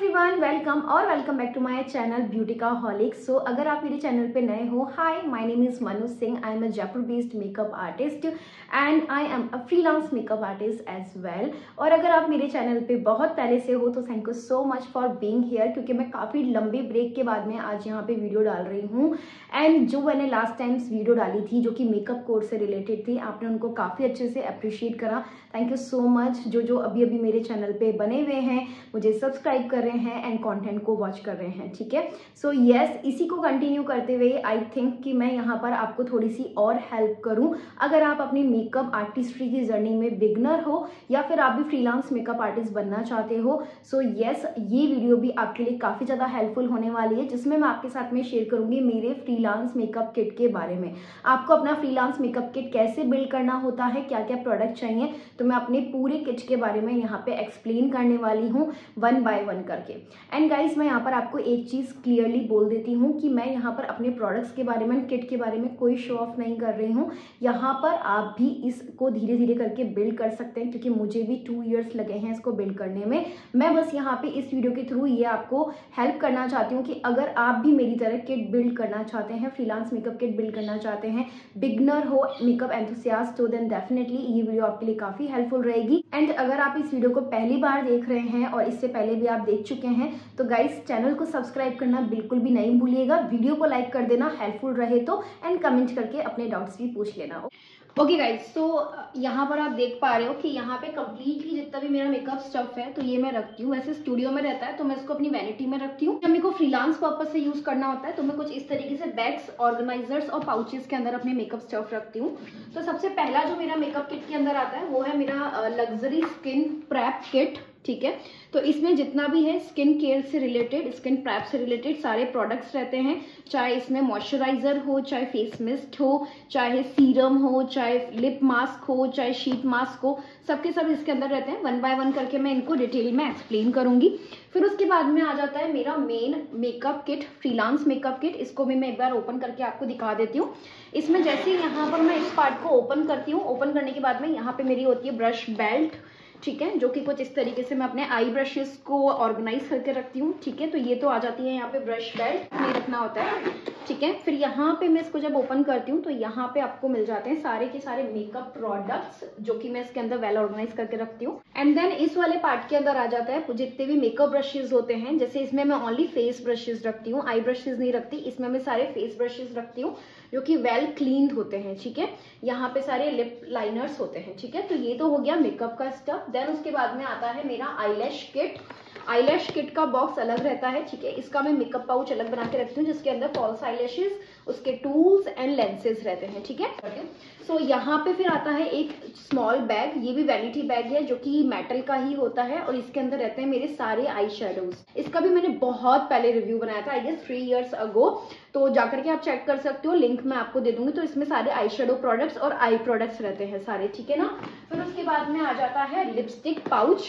Everyone, welcome back to my channel Beauticaholic. So अगर आप मेरे चैनल पे नए हो, hi, my name is Manu Singh. I am a Jaipur based makeup artist and I am a freelance makeup artist as well. और अगर आप मेरे चैनल पे बहुत पहले से हो तो thank you so much for being here, क्योंकि मैं काफ़ी लंबे ब्रेक के बाद में आज यहाँ पे वीडियो डाल रही हूँ। एंड जो मैंने लास्ट टाइम्स वीडियो डाली थी जो कि मेकअप कोर्स से रिलेटेड थी, आपने उनको काफ़ी अच्छे से अप्रिशिएट करा। Thank you so much. जो अभी मेरे चैनल पे बने हुए हैं, मुझे सब्सक्राइब कर रहे हैं एंड कंटेंट को वॉच कर रहे हैं, ठीक है। सो यस, इसी को कंटिन्यू करते हुए आई थिंक कि मैं यहाँ पर आपको थोड़ी सी और हेल्प करूँ। अगर आप अपनी मेकअप आर्टिस्ट्री की जर्नी में बिगनर हो या फिर आप भी फ्रीलांस मेकअप आर्टिस्ट बनना चाहते हो, सो यस, ये वीडियो भी आपके लिए काफ़ी ज़्यादा हेल्पफुल होने वाली है, जिसमें मैं आपके साथ में शेयर करूँगी मेरे फ्रीलांस मेकअप किट के बारे में। आपको अपना फ्रीलांस मेकअप किट कैसे बिल्ड करना होता है, क्या क्या प्रोडक्ट चाहिए, तो मैं अपने पूरे किट के बारे में यहाँ पे एक्सप्लेन करने वाली हूँ वन बाय वन करके। एंड गाइस, मैं यहाँ पर आपको एक चीज़ क्लियरली बोल देती हूँ कि मैं यहाँ पर अपने प्रोडक्ट्स के बारे में, किट के बारे में कोई शो ऑफ नहीं कर रही हूँ। यहाँ पर आप भी इसको धीरे धीरे करके बिल्ड कर सकते हैं, क्योंकि मुझे भी 2 इयर्स लगे हैं इसको बिल्ड करने में। मैं बस यहाँ पे इस वीडियो के थ्रू ये आपको हेल्प करना चाहती हूँ कि अगर आप भी मेरी तरह किट बिल्ड करना चाहते हैं, फ्रीलांस मेकअप किट बिल्ड करना चाहते हैं, बिगनर हो, मेकअप एंथुसियास्ट, तो देन डेफिनेटली ये वीडियो आपके लिए काफ़ी हेल्पफुल रहेगी। एंड अगर आप इस वीडियो को पहली बार देख रहे हैं और इससे पहले भी आप देख चुके हैं, तो गाइस चैनल को सब्सक्राइब करना बिल्कुल भी नहीं भूलिएगा। वीडियो को लाइक कर देना हेल्पफुल रहे तो, एंड कमेंट करके अपने डाउट्स भी पूछ लेना। ओके गाइज, तो यहाँ पर आप देख पा रहे हो कि यहाँ पे कम्प्लीटली जितना भी मेरा मेकअप स्टफ है तो ये मैं रखती हूँ। वैसे स्टूडियो में रहता है तो मैं इसको अपनी वैनिटी में रखती हूँ। जब मेरे को फ्रीलांस पर्पस से यूज करना होता है तो मैं कुछ इस तरीके से बैग्स, ऑर्गेनाइजर्स और पाउचेस के अंदर अपने मेकअप स्टफ रखती हूँ। तो सबसे पहला जो मेरा मेकअप किट के अंदर आता है वो है मेरा लग्जरी स्किन प्रेप किट, ठीक है। तो इसमें जितना भी है स्किन केयर से रिलेटेड, स्किन प्रेप से रिलेटेड सारे प्रोडक्ट्स रहते हैं। चाहे इसमें मॉइस्चराइजर हो, चाहे फेस मिस्ट हो, चाहे सीरम हो, चाहे लिप मास्क हो, चाहे शीट मास्क हो, सबके सब इसके अंदर रहते हैं। वन बाय वन करके मैं इनको डिटेल में एक्सप्लेन करूंगी। फिर उसके बाद में आ जाता है मेरा main makeup kit, freelance makeup kit. इसको भी मैं एक बार ओपन करके आपको दिखा देती हूँ। इसमें जैसे यहाँ पर मैं इस पार्ट को ओपन करती हूँ, ओपन करने के बाद में यहाँ पे मेरी होती है ब्रश बेल्ट, ठीक है, जो कि कुछ इस तरीके से मैं अपने आई ब्रशेस को ऑर्गेनाइज करके रखती हूँ, ठीक है। तो ये तो आ जाती है यहाँ पे ब्रश बेल्ट में रखना होता है, ठीक है। फिर यहाँ पे मैं इसको जब ओपन करती हूँ तो यहाँ पे आपको मिल जाते हैं सारे के सारे मेकअप प्रोडक्ट्स, जो कि मैं इसके अंदर वेल ऑर्गेनाइज करके रखती हूँ। एंड देन इस वाले पार्ट के अंदर आ जाता है जितने भी मेकअप ब्रशेज होते हैं। जैसे इसमें मैं ओनली फेस ब्रशेज रखती हूँ, आई ब्रशेज नहीं रखती। इसमें मैं सारे फेस ब्रशेज रखती हूँ जो कि वेल क्लीन्ड होते हैं, ठीक है। यहाँ पे सारे लिप लाइनर्स होते हैं, ठीक है। तो ये तो हो गया मेकअप का स्टफ। देन उसके बाद में आता है मेरा आईलैश किट। आईलैश किट का बॉक्स अलग रहता है, ठीक है। इसका मैं मेकअप पाउच अलग बना के रखती हूँ, जिसके अंदर फॉल्स आईलैशेस, उसके टूल्स एंड लेंसेज रहते हैं, ठीक है। सो यहाँ पे फिर आता है एक स्मॉल बैग। ये भी वैनिटी बैग है जो कि मेटल का ही होता है, और इसके अंदर रहते हैं मेरे सारे आई शेडोज। इसका भी मैंने बहुत पहले रिव्यू बनाया था, आई गेस 3 इयर्स अगो, तो जाकर के आप चेक कर सकते हो, लिंक मैं आपको दे दूंगी। तो इसमें सारे आई शेडो प्रोडक्ट्स और आई प्रोडक्ट्स रहते हैं सारे, ठीक है ना। फिर उसके बाद में आ जाता है लिपस्टिक पाउच।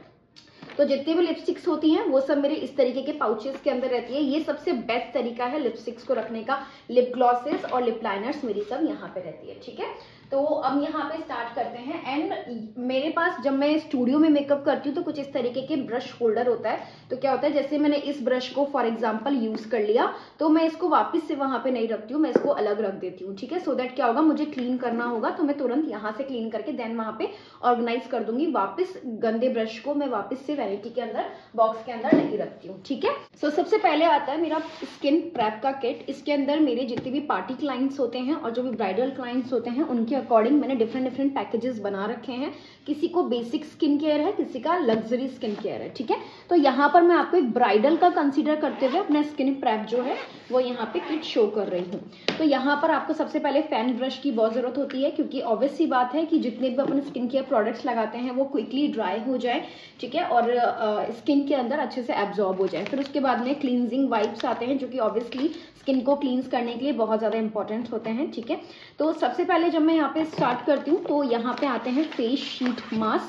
तो जितनी भी लिपस्टिक्स होती हैं वो सब मेरे इस तरीके के पाउचेस के अंदर रहती है। ये सबसे बेस्ट तरीका है लिपस्टिक्स को रखने का। लिप ग्लॉसेस और लिप लाइनर्स मेरी सब यहाँ पे रहती है, ठीक है। तो अब यहाँ पे स्टार्ट करते हैं। एंड मेरे पास जब मैं स्टूडियो में मेकअप करती हूँ तो कुछ इस तरीके के ब्रश होल्डर होता है। तो क्या होता है, जैसे मैंने इस ब्रश को फॉर एग्जाम्पल यूज कर लिया तो मैं इसको वापस से वहां पे नहीं रखती हूँ, मैं इसको अलग रख देती हूँ, ठीक है। सो दैट क्या होगा, मुझे क्लीन करना होगा तो मैं तुरंत यहाँ से क्लीन करके देन वहां पे ऑर्गेनाइज कर दूंगी। वापस गंदे ब्रश को मैं वापस से वैनिटी के अंदर, बॉक्स के अंदर नहीं रखती हूँ, ठीक है। सो सबसे पहले आता है मेरा स्किन प्रेप का किट। इसके अंदर मेरे जितने भी पार्टी क्लाइंट्स होते हैं और जो भी ब्राइडल क्लाइंट्स होते हैं, उनके अकॉर्डिंग मैंने डिफरेंट पैकेजेस बना रखे हैं। किसी को बेसिक स्किन केयर है, किसी का लग्जरी स्किन केयर है, ठीक है। तो यहाँ पर मैं आपको एक ब्राइडल का कंसीडर करते हुए अपना स्किन प्रेप जो है वो यहाँ पे किट शो कर रही हूँ। तो यहाँ पर आपको सबसे पहले फैन ब्रश की बहुत जरूरत होती है, क्योंकि ऑब्वियस सी बात है कि जितने भी अपने स्किन केयर प्रोडक्ट्स लगाते हैं वो क्विकली ड्राई हो जाए, ठीक है, और स्किन के अंदर अच्छे से एब्जॉर्ब हो जाए। फिर उसके बाद में क्लींजिंग वाइप्स आते हैं, जो कि ऑब्वियसली स्किन को क्लींस करने के लिए बहुत ज्यादा इंपॉर्टेंट होते हैं, ठीक है। तो सबसे पहले जब मैं यहाँ पे स्टार्ट करती हूँ तो यहाँ पे आते हैं फेस शीट मास्क।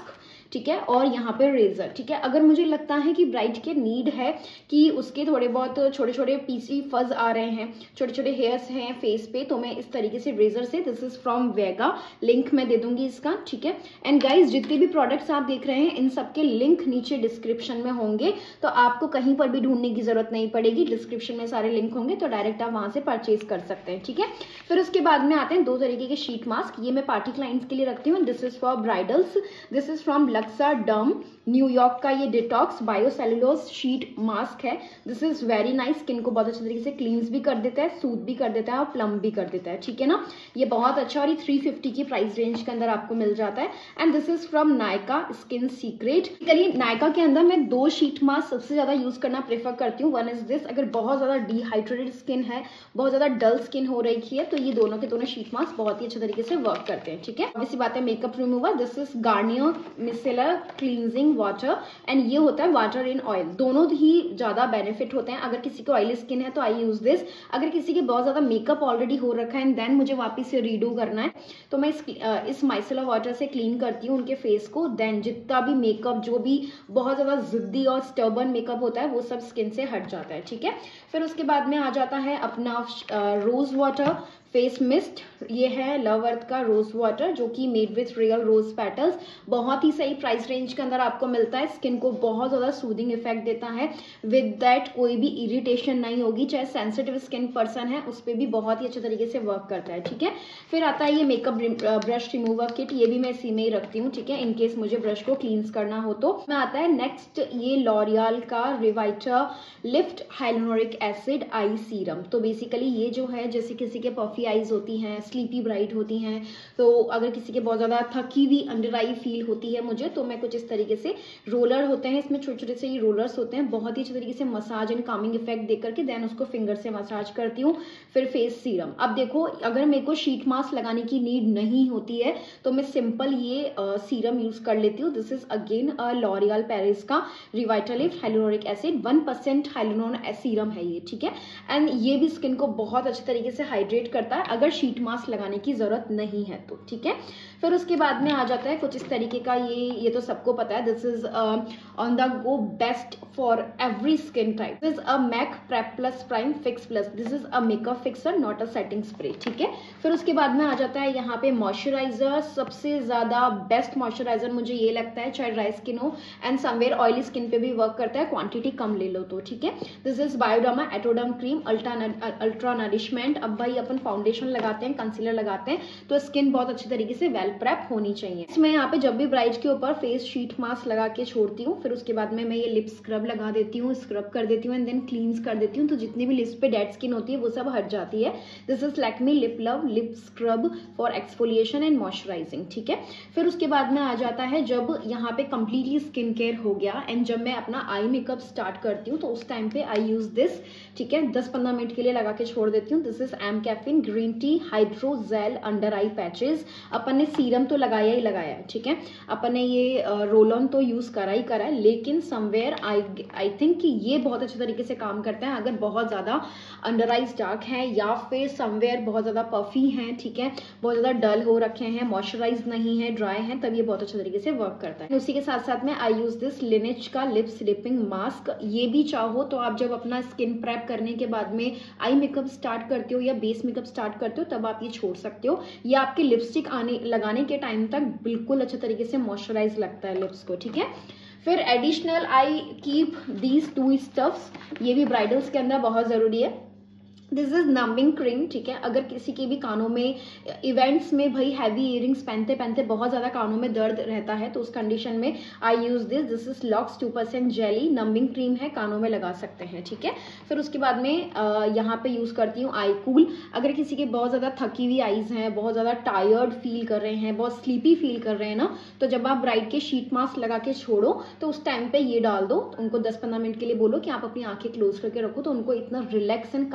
ठीक है, और यहाँ पे रेजर। ठीक है, अगर मुझे लगता है कि ब्राइड के नीड है कि उसके थोड़े बहुत छोटे छोटे पीसी फज आ रहे हैं, छोटे छोटे हेयर्स हैं फेस पे, तो मैं इस तरीके से रेजर से, this is from Vega, link मैं दे दूंगी इसका। ठीक है, एंड गाइज जितने भी प्रोडक्ट्स आप देख रहे हैं इन सबके लिंक नीचे डिस्क्रिप्शन में होंगे, तो आपको कहीं पर भी ढूंढने की जरूरत नहीं पड़ेगी, डिस्क्रिप्शन में सारे लिंक होंगे, तो डायरेक्ट आप वहां से परचेज कर सकते हैं। ठीक है, फिर उसके बाद में आते हैं दो तरीके के शीट मास्क, ये मैं पार्टी क्लाइंट्स के लिए रखती हूँ। This is for bridals, this is from Luxa derm New York का, ये डिटॉक्स बायोसेलुलोज शीट मास्क है। This is very nice, skin को बहुत अच्छे तरीके से क्लींस भी कर देता है, सूद भी कर देता है और प्लम भी कर देता है। ठीक है ना, ये बहुत अच्छा, और ये 350 की प्राइस रेंज के अंदर आपको मिल जाता है। And this is from Nykaa skin secret. चलिए, नायका के अंदर मैं दो शीट मास्क सबसे ज्यादा यूज करना प्रेफर करती हूँ। वन इज दिस, अगर बहुत ज्यादा डिहाइड्रेटेड स्किन है, बहुत ज्यादा डल स्किन हो रही है, तो ये दोनों के दोनों शीट मास्क बहुत ही अच्छे तरीके से वर्क करते हैं। ठीक है, इसी बात है makeup remover, this is Garnier micellar cleansing water, and ये होता है वाटर इन ऑयल। दोनों ही ज्यादा बेनिफिट होते हैं। अगर किसी को ऑयली स्किन है तो आई यूज दिस, अगर किसी के बहुत ज्यादा मेकअप ऑलरेडी हो रखा है एंड देन मुझे वापस से रीडू करना है, तो मैं इस माइसेलर वाटर से क्लीन करती हूँ उनके फेस को। देन जितना भी मेकअप, जो भी बहुत ज्यादा जिद्दी और स्टर्बन मेकअप होता है, वो सब स्किन से हट जाता है। ठीक है, फिर उसके बाद में आ जाता है अपना रोज वाटर फेस मिस्ट, ये है लव अर्थ का रोज वाटर, जो कि made with real rose petals, बहुत ही सही प्राइस रेंज के अंदर आपको मिलता है। स्किन को बहुत ज्यादा सूदिंग इफेक्ट देता है, विद दैट कोई भी इरिटेशन नहीं होगी, चाहे सेंसिटिव स्किन पर्सन है उस पर भी बहुत ही अच्छे तरीके से वर्क करता है। ठीक है, फिर आता है ये मेकअप ब्रश रिमूवर किट, ये भी मैं इसी में ही रखती हूँ। ठीक है, इनकेस मुझे ब्रश को क्लींस करना हो तो। मैं आता है नेक्स्ट, ये लॉरियल का Revitalift hyaluronic acid eye serum. तो बेसिकली ये जो है, जैसे किसी के पफी आईज होती हैं, स्लीपी ब्राइट होती हैं, तो अगर किसी के बहुत ज्यादा थकी हुई अंडर आई फील होती है मुझे, तो मैं कुछ इस तरीके से, रोलर होते हैं इसमें, छोटे छोटे से ये रोलर्स होते हैं, बहुत ही अच्छे तरीके से मसाज एंड कामिंग इफेक्ट दे करके देन उसको फिंगर से मसाज करती हूँ। फिर फेस सीरम, अब देखो अगर मेरे को शीट मास्क लगाने की नीड नहीं होती है तो मैं सिंपल ये सीरम यूज कर लेती हूँ। This is again L'Oreal Paris का Revitalift hyaluronic acid, 1% hyaluron serum है ये। ठीक है, एंड ये भी स्किन को बहुत अच्छे तरीके से हाइड्रेट करता है अगर शीट मास्क लगाने की जरूरत नहीं है तो। ठीक है, फिर उसके बाद में आ जाता है कुछ इस तरीके का, ये तो सबको पता है, this is on the go best for every skin type, this is a MAC prep plus prime fix plus, this is a makeup fixer not a setting spray. ठीक है, फिर उसके बाद में आ जाता है यहाँ पे मॉइस्चराइजर, सबसे ज्यादा बेस्ट मॉइस्चराइजर मुझे ये लगता है, चाहे ड्राई स्किन हो एंड समवेयर ऑयली स्किन पे भी वर्क करता है, क्वांटिटी कम ले लो तो। ठीक है, this is Bioderma Atoderm cream ultra nourishment. अब भाई अपन फाउंडेशन लगाते हैं, कंसीलर लगाते हैं, तो स्किन बहुत अच्छे तरीके से वेल प्रेप होनी चाहिए। इसमें यहाँ पे जब भी ब्राइड के ऊपर फेस शीट मास्क लगा के छोड़ती हूँ, फिर उसके बाद में मैं ये लिप स्क्रब लगा देती हूँ, स्क्रब कर देती हूँ एंड देन क्लींस कर देती हूँ, तो जितनी भी लिप्स पे डेड स्किन होती है वो सब हट जाती है। This is Lakme lip love lip scrub for exfoliation and moisturising. ठीक है, फिर उसके बाद में आ जाता है जब यहाँ पे कंप्लीटली स्किन केयर हो गया एंड जब मैं अपना आई मेकअप स्टार्ट करती हूँ, तो उस टाइम पे आई यूज दिस। ठीक है, 10-15 मिनट के लिए लगा के छोड़ देती हूँ। This is mCaffeine green tea hydro gel under eye patches. अपन ने सीरम तो लगाया ही लगाया है, ठीक है, अपन ने ये रोल ऑन तो यूज करा ही करा है, लेकिन समवेयर आई थिंक कि ये बहुत अच्छे तरीके से काम करता है अगर बहुत ज्यादा अंडर आईज डार्क है या फिर समवेयर बहुत ज्यादा पफी है, ठीक है, बहुत ज्यादा डल हो रखे हैं, मॉइस्चराइज नहीं है, ड्राई है, तब ये बहुत अच्छे तरीके से वर्क करता है। उसी के साथ साथ में आई यूज दिस लिनेज का लिप स्लिपिंग मास्क। ये भी चाहो तो आप जब अपना स्किन प्रेप करने के बाद में आई मेकअप स्टार्ट करते हो या बेस मेकअप स्टार्ट करते हो तब आप ये छोड़ सकते हो। ये आपके लिपस्टिक लगाने के टाइम तक बिल्कुल अच्छे तरीके से मॉइस्चराइज लगता है लिप्स को। ठीक है, फिर additional I keep these 2 stuffs, ये भी ब्राइडल्स के अंदर बहुत जरूरी है। This is numbing cream. ठीक है, अगर किसी के भी कानों में इवेंट्स में भाई हैवी इयरिंग्स पहनते पहनते बहुत ज्यादा कानों में दर्द रहता है तो उस कंडीशन में I use this. This is Lox 2% jelly numbing cream है, कानों में लगा सकते हैं। ठीक है, फिर उसके बाद में यहाँ पे यूज करती हूँ आई कूल। अगर किसी के बहुत ज्यादा थकी हुई आईज हैं, बहुत ज्यादा टायर्ड फील कर रहे हैं, बहुत स्लीपी फील कर रहे हैं ना, तो जब आप ब्राइड के शीट मास्क लगा के छोड़ो तो उस टाइम पे ये डाल दो, उनको 10-15 मिनट के लिए बोलो कि आप अपनी आंखें क्लोज करके रखो, तो उनको इतना रिलैक्स एंड कामिंग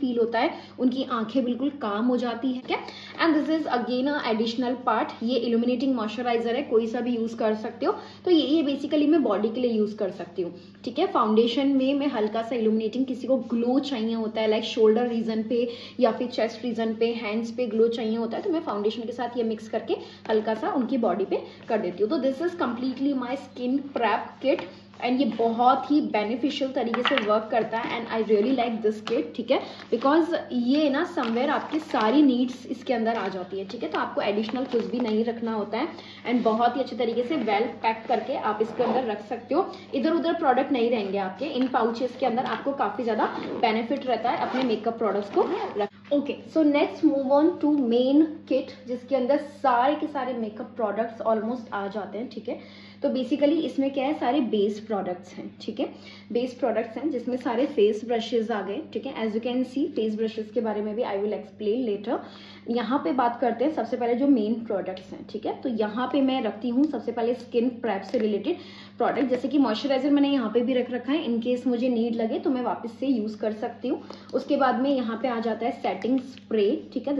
फील होता है, उनकी आंखें बिल्कुल काम हो जाती है। क्या and this is again a additional part. ये इल्यूमिनेटिंग मॉइस्चराइजर है, कोई सा भी यूज कर सकते हो। तो ये बेसिकली मैं बॉडी के लिए यूज कर सकती हूँ, ठीक है। फाउंडेशन में मैं हल्का सा इल्यूमिनेटिंग, किसी को ग्लो चाहिए होता है लाइक शोल्डर रीजन पे या फिर चेस्ट रीजन पे, हैंड्स पे ग्लो चाहिए होता है, तो मैं फाउंडेशन के साथ ये मिक्स करके हल्का सा उनकी बॉडी पे कर देती हूँ। तो this is completely my skin prep kit and ये बहुत ही बेनिफिशियल तरीके से वर्क करता है and I really like this kit, ठीक है, बिकॉज ये ना समवेयर आपकी सारी नीड्स इसके अंदर आ जाती है, ठीक है। तो आपको एडिशनल कुछ भी नहीं रखना होता है एंड बहुत ही अच्छे तरीके से वेल पैक करके आप इसके अंदर रख सकते हो। इधर उधर प्रोडक्ट नहीं रहेंगे आपके इन पाउचेस के अंदर, आपको काफ़ी ज़्यादा बेनिफिट रहता है अपने मेकअप प्रोडक्ट्स को रख। Okay, so next move on to main kit, जिसके अंदर सारे के सारे मेकअप प्रोडक्ट्स ऑलमोस्ट आ जाते हैं, ठीक है। तो बेसिकली इसमें क्या है, सारे बेस प्रोडक्ट्स हैं, ठीक है, बेस प्रोडक्ट्स हैं जिसमें सारे फेस ब्रशेज आ गए, ठीक है। As you can see face brushes के बारे में भी आई विल एक्सप्लेन लेटर। यहाँ पे बात करते हैं सबसे पहले जो मेन प्रोडक्ट्स हैं, ठीक है। तो यहाँ पे मैं रखती हूँ सबसे पहले स्किन प्रेप से रिलेटेड प्रोडक्ट, जैसे कि मॉइस्चराइजर मैंने यहाँ पे भी रख रखा है, इनकेस मुझे नीड लगे तो मैं वापस से यूज कर सकती हूँ। उसके बाद में यहाँ पे आ जाता है सेटिंग स्प्रे, ठीक है।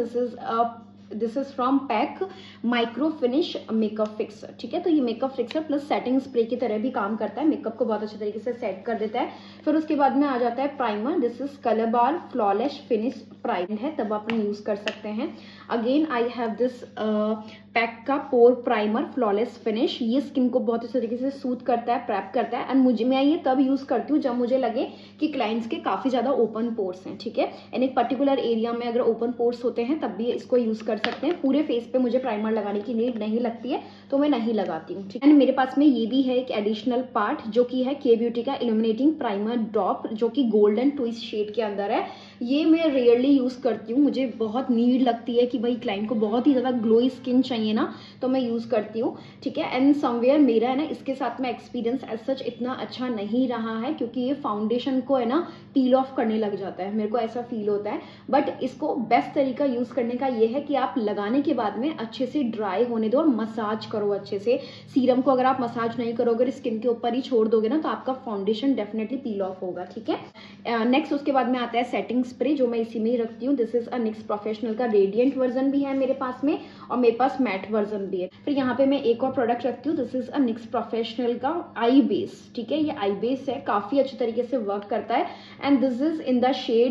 This is from PAC micro finish makeup fixer, ठीक है। तो ये makeup fixer plus setting spray की तरह भी काम करता है, मेकअप को बहुत अच्छे तरीके से सेट कर देता है। फिर उसके बाद में आ जाता है primer, this is Colorbar flawless finish primer है, तब आप यूज कर सकते हैं। Again I have this PAC का पोर प्राइमर फ्लॉलेस फिनिश, ये स्किन को बहुत अच्छे तरीके से सूट करता है, प्रेप करता है एंड मैं ये तब यूज करती हूँ जब मुझे लगे कि क्लाइंट्स के काफी ज्यादा ओपन पोर्स हैं, ठीक है। एंड एक पर्टिकुलर एरिया में अगर ओपन पोर्स होते हैं तब भी इसको यूज कर सकते हैं। पूरे फेस पे मुझे प्राइमर लगाने की नीड नहीं लगती है तो मैं नहीं लगाती हूँ, ठीक है। एंड मेरे पास में ये भी है एक एडिशनल पार्ट जो कि है के ब्यूटी का इल्यूमिनेटिंग प्राइमर ड्रॉप, जो कि गोल्डन ट्विस्ट शेड के अंदर है। ये मैं रेयरली यूज करती हूँ, मुझे बहुत नीड लगती है कि भाई क्लाइंट को बहुत ही ज्यादा ग्लोई स्किन चाहिए ना, तो मैं यूज करती हूँ, ठीक है। एंड समवेयर मेरा है ना इसके साथ में एक्सपीरियंस एज सच इतना अच्छा नहीं रहा है, क्योंकि ये फाउंडेशन को है ना पील ऑफ करने लग जाता है, मेरे को ऐसा फील होता है। बट इसको बेस्ट तरीका यूज करने का ये है कि आप लगाने के बाद में अच्छे से ड्राई होने दो और मसाज करो अच्छे से। सीरम को अगर आप मसाज नहीं करोगे और स्किन के ऊपर ही छोड़ दोगे ना तो आपका फाउंडेशन डेफिनेटली पील ऑफ होगा, ठीक है। नेक्स्ट उसके बाद में आता है सेटिंग स्प्रे, जो मैं इसी में ही रखती हूँ। This is a NYX professional का रेडिएंट वर्जन भी है मेरे पास में और मेरे पास मैट वर्जन भी है। फिर यहाँ पे मैं एक और प्रोडक्ट रखती हूँ, this is a NYX professional का आई बेस, ठीक है। ये आई बेस है, काफी अच्छे तरीके से वर्क करता है and this is in the shade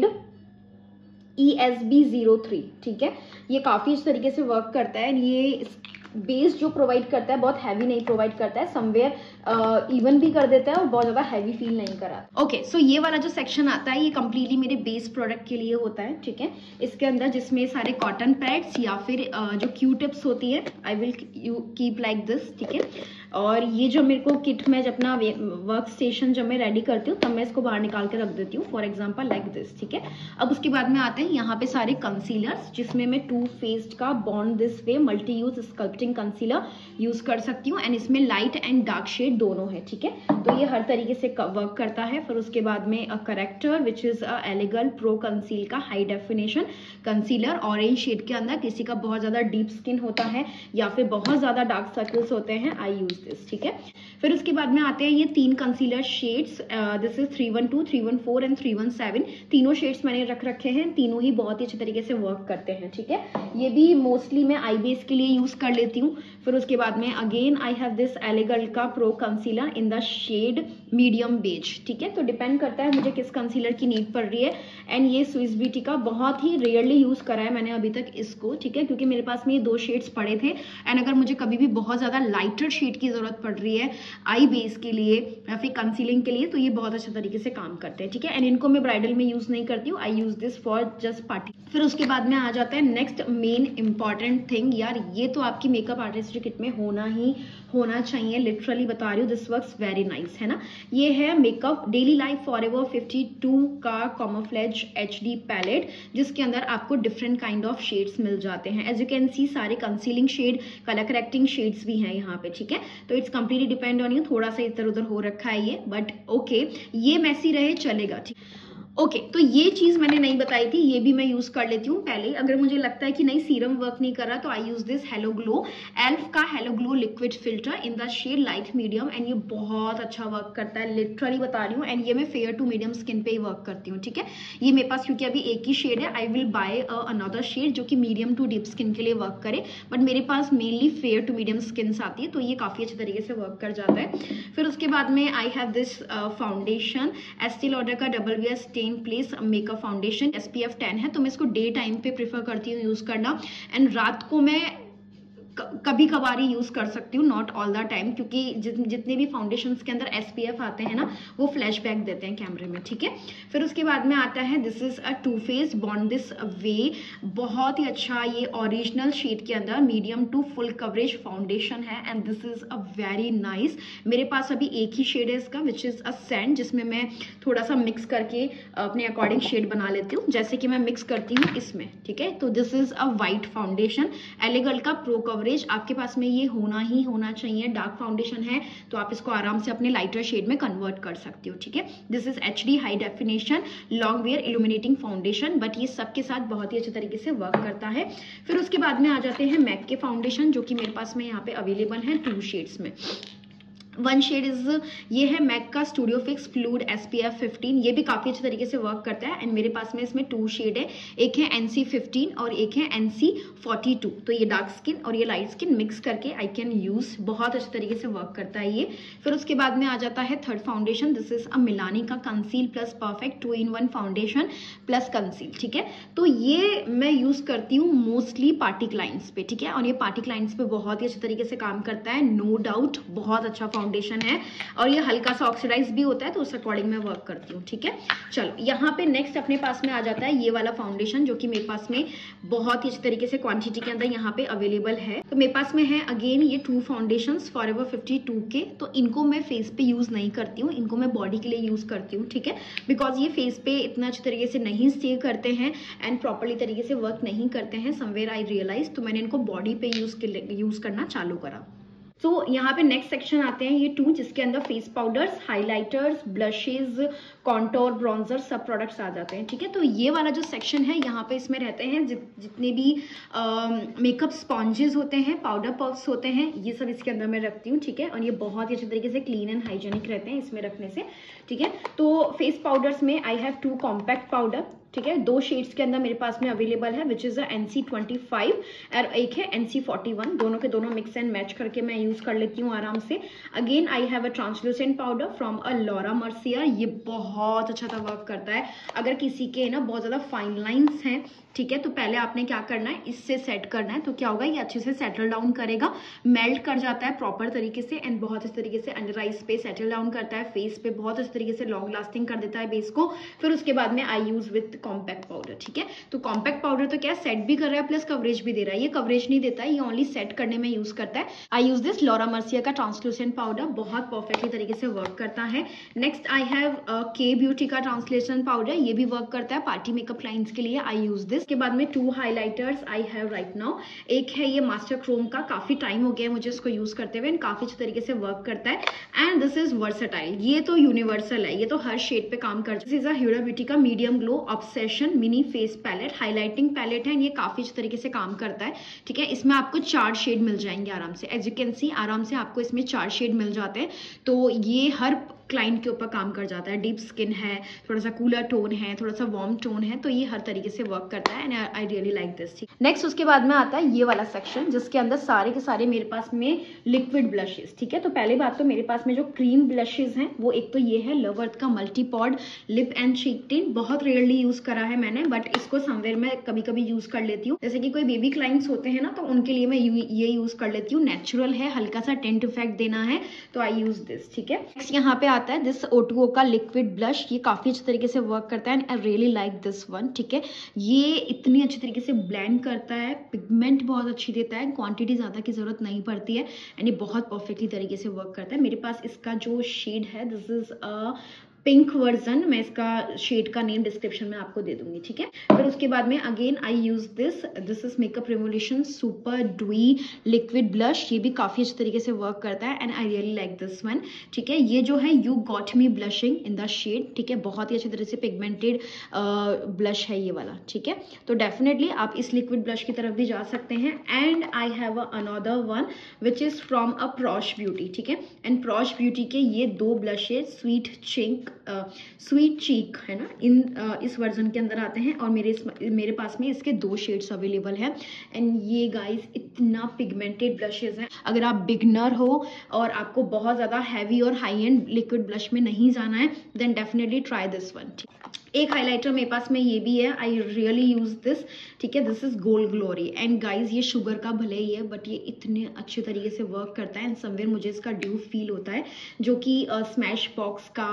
ESB03, ठीक है। ये काफी अच्छे तरीके से वर्क करता है। ये बेस जो प्रोवाइड करता है बहुत हैवी नहीं प्रोवाइड करता है, समवेयर इवन भी कर देता है और बहुत ज्यादा हैवी फील नहीं कराता। ओके, सो ये वाला जो सेक्शन आता है ये कम्प्लीटली मेरे बेस प्रोडक्ट के लिए होता है, ठीक है। इसके अंदर जिसमें सारे कॉटन पैड्स या फिर जो क्यू टिप्स होती है, I will keep like this, ठीक है। और ये जो मेरे को किट में जब अपना वर्क स्टेशन जब मैं रेडी करती हूँ तब मैं इसको बाहर निकाल के रख देती हूँ, फॉर एग्जाम्पल लाइक दिस, ठीक है। अब उसके बाद में आते हैं यहाँ पे सारे कंसीलर्स, जिसमें मैं टू फेस्ड का बॉन्ड this way multi use sculpting concealer use कर सकती हूँ एंड इसमें लाइट एंड डार्क शेड दोनों है, ठीक है। तो ये हर तरीके से वर्क करता है। फिर उसके बाद में a corrector which is a LA Girl pro conceal का high definition concealer, orange shade के अंदर। किसी का बहुत ज्यादा डीप स्किन होता है या फिर बहुत ज्यादा डार्क सर्कल्स होते हैं, आई यूज दिस, ठीक है। फिर उसके बाद में आते हैं ये तीन concealer shades, this is 312, 314 and 317। तीनों शेड्स मैंने रख रखे हैं, तीनों ही बहुत ही अच्छे तरीके से वर्क करते हैं, ठीक है। ये भी मोस्टली मैं आई बेस के लिए यूज कर लेती हूँ। फिर उसके बाद में again I have this LA Girl का pro concealer in the shade medium beige, ठीक है। तो डिपेंड करता है मुझे किस कंसीलर की नीड पड़ रही है। एंड ये स्विस ब्यूटी का बहुत ही रेयरली यूज करा है मैंने अभी तक इसको, ठीक है, क्योंकि मेरे पास में ये दो शेड्स पड़े थे एंड अगर मुझे कभी भी बहुत ज्यादा लाइटर शेड की जरूरत पड़ रही है आई बेस के लिए या फिर कंसीलिंग के लिए तो ये बहुत अच्छे तरीके से काम करते हैं, ठीक है। एंड इनको मैं ब्राइडल में यूज नहीं करती हूँ, I use this for just party. फिर उसके बाद में आ जाता है नेक्स्ट मेन इंपॉर्टेंट थिंग, यार ये तो आपकी मेकअप आर्टिस्ट किट में होना चाहिए, लिटरली बता रही हूँ, दिस वर्क्स वेरी नाइस, है ना। ये है मेकअप डेली लाइफ फॉरएवर 52 का कॉमोफ्लेज HD पैलेट, जिसके अंदर आपको डिफरेंट काइंड ऑफ शेड्स मिल जाते हैं। एज यू कैन सी सारे concealing shade, colour correcting shades भी हैं यहाँ पे, ठीक है। तो it's completely depend on you, थोड़ा सा इधर उधर हो रखा है ये, बट ओके, ये मैसी रहे चलेगा, ठीक। ओके तो ये चीज मैंने नहीं बताई थी, ये भी मैं यूज कर लेती हूँ पहले। अगर मुझे लगता है कि नहीं सीरम वर्क नहीं कर रहा तो I use this halo glow, elf का halo glow liquid filter in the shade light medium, and ये बहुत अच्छा वर्क करता है, लिटरली बता रही हूँ। एंड ये मैं फेयर टू मीडियम स्किन पे ही वर्क करती हूँ, ठीक है। ये मेरे पास क्योंकि अभी एक ही शेड है, I will buy another shade जो कि मीडियम टू डीप स्किन के लिए वर्क करे, बट मेरे पास mainly fair to medium skin आती है, तो ये काफी अच्छे तरीके से वर्क कर जाता है। फिर उसके बाद में I have this foundation, Estee Lauder का WS stay in place makeup foundation, SPF 10 है, तो मैं इसको डे टाइम पे प्रेफर करती हूँ यूज करना, एंड रात को मैं कभी कभार ही यूज कर सकती हूँ, नॉट ऑल द टाइम, क्योंकि जितने भी फाउंडेशंस के अंदर SPF आते हैं ना वो फ्लैश बैक देते हैं कैमरे में, ठीक है। फिर उसके बाद में आता है this is a too faced बॉन्ड दिस वे, बहुत ही अच्छा ये ओरिजिनल शेड के अंदर medium to full coverage foundation है, and this is a very nice. मेरे पास अभी एक ही शेड है इसका, विच इज अ सैंड, जिसमें मैं थोड़ा सा मिक्स करके अपने अकॉर्डिंग शेड बना लेती हूँ, जैसे कि मैं मिक्स करती हूँ इसमें, ठीक है। तो this is a white foundation, LA Girl का प्रो कवरेज, आपके पास में ये होना ही होना चाहिए। डार्क फाउंडेशन है तो आप इसको आराम से अपने लाइटर शेड में कन्वर्ट कर सकते हो, ठीक है। This is HD high definition long wear illuminating foundation, but ये सबके साथ बहुत ही अच्छे तरीके से वर्क करता है। फिर उसके बाद में आ जाते हैं मैक के फाउंडेशन, जो कि मेरे पास में यहाँ पे अवेलेबल है 2 शेड्स में। वन शेड इज ये है मैक का स्टूडियो फिक्स फ्लूइड SPF 15, ये भी काफी अच्छे तरीके से वर्क करता है, एंड मेरे पास में इसमें 2 शेड है, एक है NC 15 और एक है NC 42, तो ये डार्क स्किन और ये लाइट स्किन मिक्स करके आई कैन यूज, बहुत अच्छे तरीके से वर्क करता है ये। फिर उसके बाद में आ जाता है third foundation, this is a Milani का conceal plus perfect 2-in-1 foundation plus conceal, ठीक है। तो ये मैं यूज करती हूँ मोस्टली पार्टी क्लाइंट्स पे, ठीक है, और ये पार्टी क्लाइंट्स पे बहुत ही अच्छे तरीके से काम करता है, नो डाउट बहुत अच्छा फाउंडेशन है, और ये हल्का सा ऑक्सीडाइज भी होता है, तो उस अकॉर्डिंग मैं वर्क करती हूँ, ठीक है। चलो यहाँ पे नेक्स्ट अपने पास में आ जाता है ये वाला फाउंडेशन, जो कि मेरे पास में बहुत ही अच्छे तरीके से क्वांटिटी के अंदर यहाँ पे अवेलेबल है। तो मेरे पास में है अगेन ये 2 फाउंडेशंस फॉरएवर 52 के, तो इनको मैं फेस पे यूज नहीं करती हूँ, इनको मैं बॉडी के लिए यूज करती हूँ, ठीक है, बिकॉज ये फेस पे इतना अच्छे तरीके से नहीं स्टे करते हैं एंड प्रॉपरली तरीके से वर्क नहीं करते हैं, समवेयर आई रियलाइज, तो मैंने इनको बॉडी पे यूज करना चालू करा। तो यहाँ पे नेक्स्ट सेक्शन आते हैं ये 2, जिसके अंदर face powders, highlighters, blushes, contour, bronzer सब प्रोडक्ट्स आ जाते हैं, ठीक है। तो ये वाला जो सेक्शन है यहाँ पे इसमें रहते हैं जितने भी मेकअप स्पॉन्जेस होते हैं, पाउडर पफ्स होते हैं, ये सब इसके अंदर मैं रखती हूँ, ठीक है, और ये बहुत ही अच्छे तरीके से क्लीन एंड हाइजेनिक रहते हैं इसमें रखने से, ठीक है। तो फेस पाउडर्स में आई हैव 2 कॉम्पैक्ट पाउडर, ठीक है, 2 शेड्स के अंदर मेरे पास में अवेलेबल है, विच इज NC 25 और एक है NC 41, दोनों के दोनों मिक्स एंड मैच करके मैं यूज कर लेती हूँ आराम से। Again I have a translucent powder from a Laura Mercier, ये बहुत अच्छा सा वर्क करता है। अगर किसी के ना बहुत ज्यादा फाइन लाइंस हैं, ठीक है, तो पहले आपने क्या करना है, इससे सेट करना है, तो क्या होगा, ये अच्छे से सेटल डाउन करेगा, मेल्ट कर जाता है प्रॉपर तरीके से, एंड बहुत अच्छे तरीके से अंडर आइज पे सेटल डाउन करता है, फेस पे बहुत अच्छे तरीके से लॉन्ग लास्टिंग कर देता है बेस को। फिर उसके बाद में I use with compact powder, ठीक है। तो कॉम्पैक्ट पाउडर तो क्या सेट भी कर रहा है प्लस कवरेज भी दे रहा है, ये कवरेज नहीं देता है, ये ओनली सेट करने में यूज करता है। I use this Laura Mercier का ट्रांसलूसेंट पाउडर, बहुत परफेक्टली तरीके से वर्क करता है। Next I have Kay Beauty का ट्रांसलेशन पाउडर, ये भी वर्क करता है पार्टी मेकअप क्लाइंट्स के लिए, आई यूज दिस। के बाद में 2 highlighters I have right now, एक है ये मास्टर क्रोम का, काफी टाइम हो गया मुझे इसको यूज करते हुए, काफी अच्छे तरीके से वर्क करता है, एंड दिस इज वर्सेटाइल, ये तो यूनिवर्सल है, ये तो हर शेड पे काम करता है। This is a Huda Beauty का medium glow obsession mini face palette, highlighting palette है, ये काफी अच्छे तरीके से काम करता है, ठीक है। इसमें आपको 4 शेड मिल जाएंगे आराम से, एज यू कैन सी आराम से आपको इसमें 4 शेड मिल जाते हैं, तो ये हर क्लाइंट के ऊपर काम कर जाता है। डीप स्किन है, थोड़ा सा कूलर टोन है, थोड़ा सा वार्म टोन है, तो ये हर तरीके से वर्क करता है, and I really like this. Next उसके बाद में आता है ये वाला सेक्शन, जिसके अंदर सारे के सारे मेरे पास में लिक्विड ब्लशेस, ठीक है। तो पहले बात तो मेरे पास में जो क्रीम ब्लशेस हैं वो एक तो ये है लव अर्थ का multipot lip and cheek tint, बहुत रेयरली यूज करा है मैंने, बट इसको समवेयर में कभी कभी यूज कर लेती हूँ, जैसे कि कोई बेबी क्लाइंट्स होते हैं ना, तो उनके लिए मैं ये यूज कर लेती हूँ, नेचुरल है, हल्का सा टेंट इफेक्ट देना है, तो आई यूज दिस, ठीक है। नेक्स्ट यहाँ पे आता है दिस O2O का लिक्विड ब्लश, ये काफी अच्छे तरीके से वर्क करता है, and I really like this one, ठीक है। ये इतनी अच्छी तरीके से ब्लेंड करता है, पिगमेंट बहुत अच्छी देता है, क्वांटिटी ज्यादा की जरूरत नहीं पड़ती है, एंड ये बहुत परफेक्टली तरीके से वर्क करता है। मेरे पास इसका जो शेड है this is a pink version, मैं इसका शेड का नेम डिस्क्रिप्शन में आपको दे दूंगी, ठीक है। फिर उसके बाद में again I use this is Makeup Revolution super dewy liquid blush. ये भी काफी अच्छे तरीके से वर्क करता है and I really like this one, ठीक है। ये जो है you got me blushing in the shade, ठीक है, बहुत ही अच्छी तरह से पिगमेंटेड ब्लश है ये वाला, ठीक है। तो डेफिनेटली आप इस लिक्विड ब्लश की तरफ भी जा सकते हैं। And I have another one which is from a Praush Beauty, ठीक है। एंड प्रॉश ब्यूटी के ये दो ब्लशेज स्वीट चीक है ना, इस वर्जन के अंदर आते हैं और मेरे पास में इसके दो शेड्स अवेलेबल है। एंड ये गाइस इतना पिगमेंटेड ब्लशेज हैं, अगर आप बिगनर हो और आपको बहुत ज़्यादा हैवी और हाई एंड लिक्विड ब्लश में नहीं जाना है then definitely try this one. एक हाइलाइटर मेरे पास में ये भी है, आई रियली यूज दिस, ठीक है। This is gold glory and guys ये शुगर का भले ही है बट ये इतने अच्छे तरीके से वर्क करता है एंड समवेयर मुझे इसका ड्यूप फील होता है, जो कि स्मैश बॉक्स का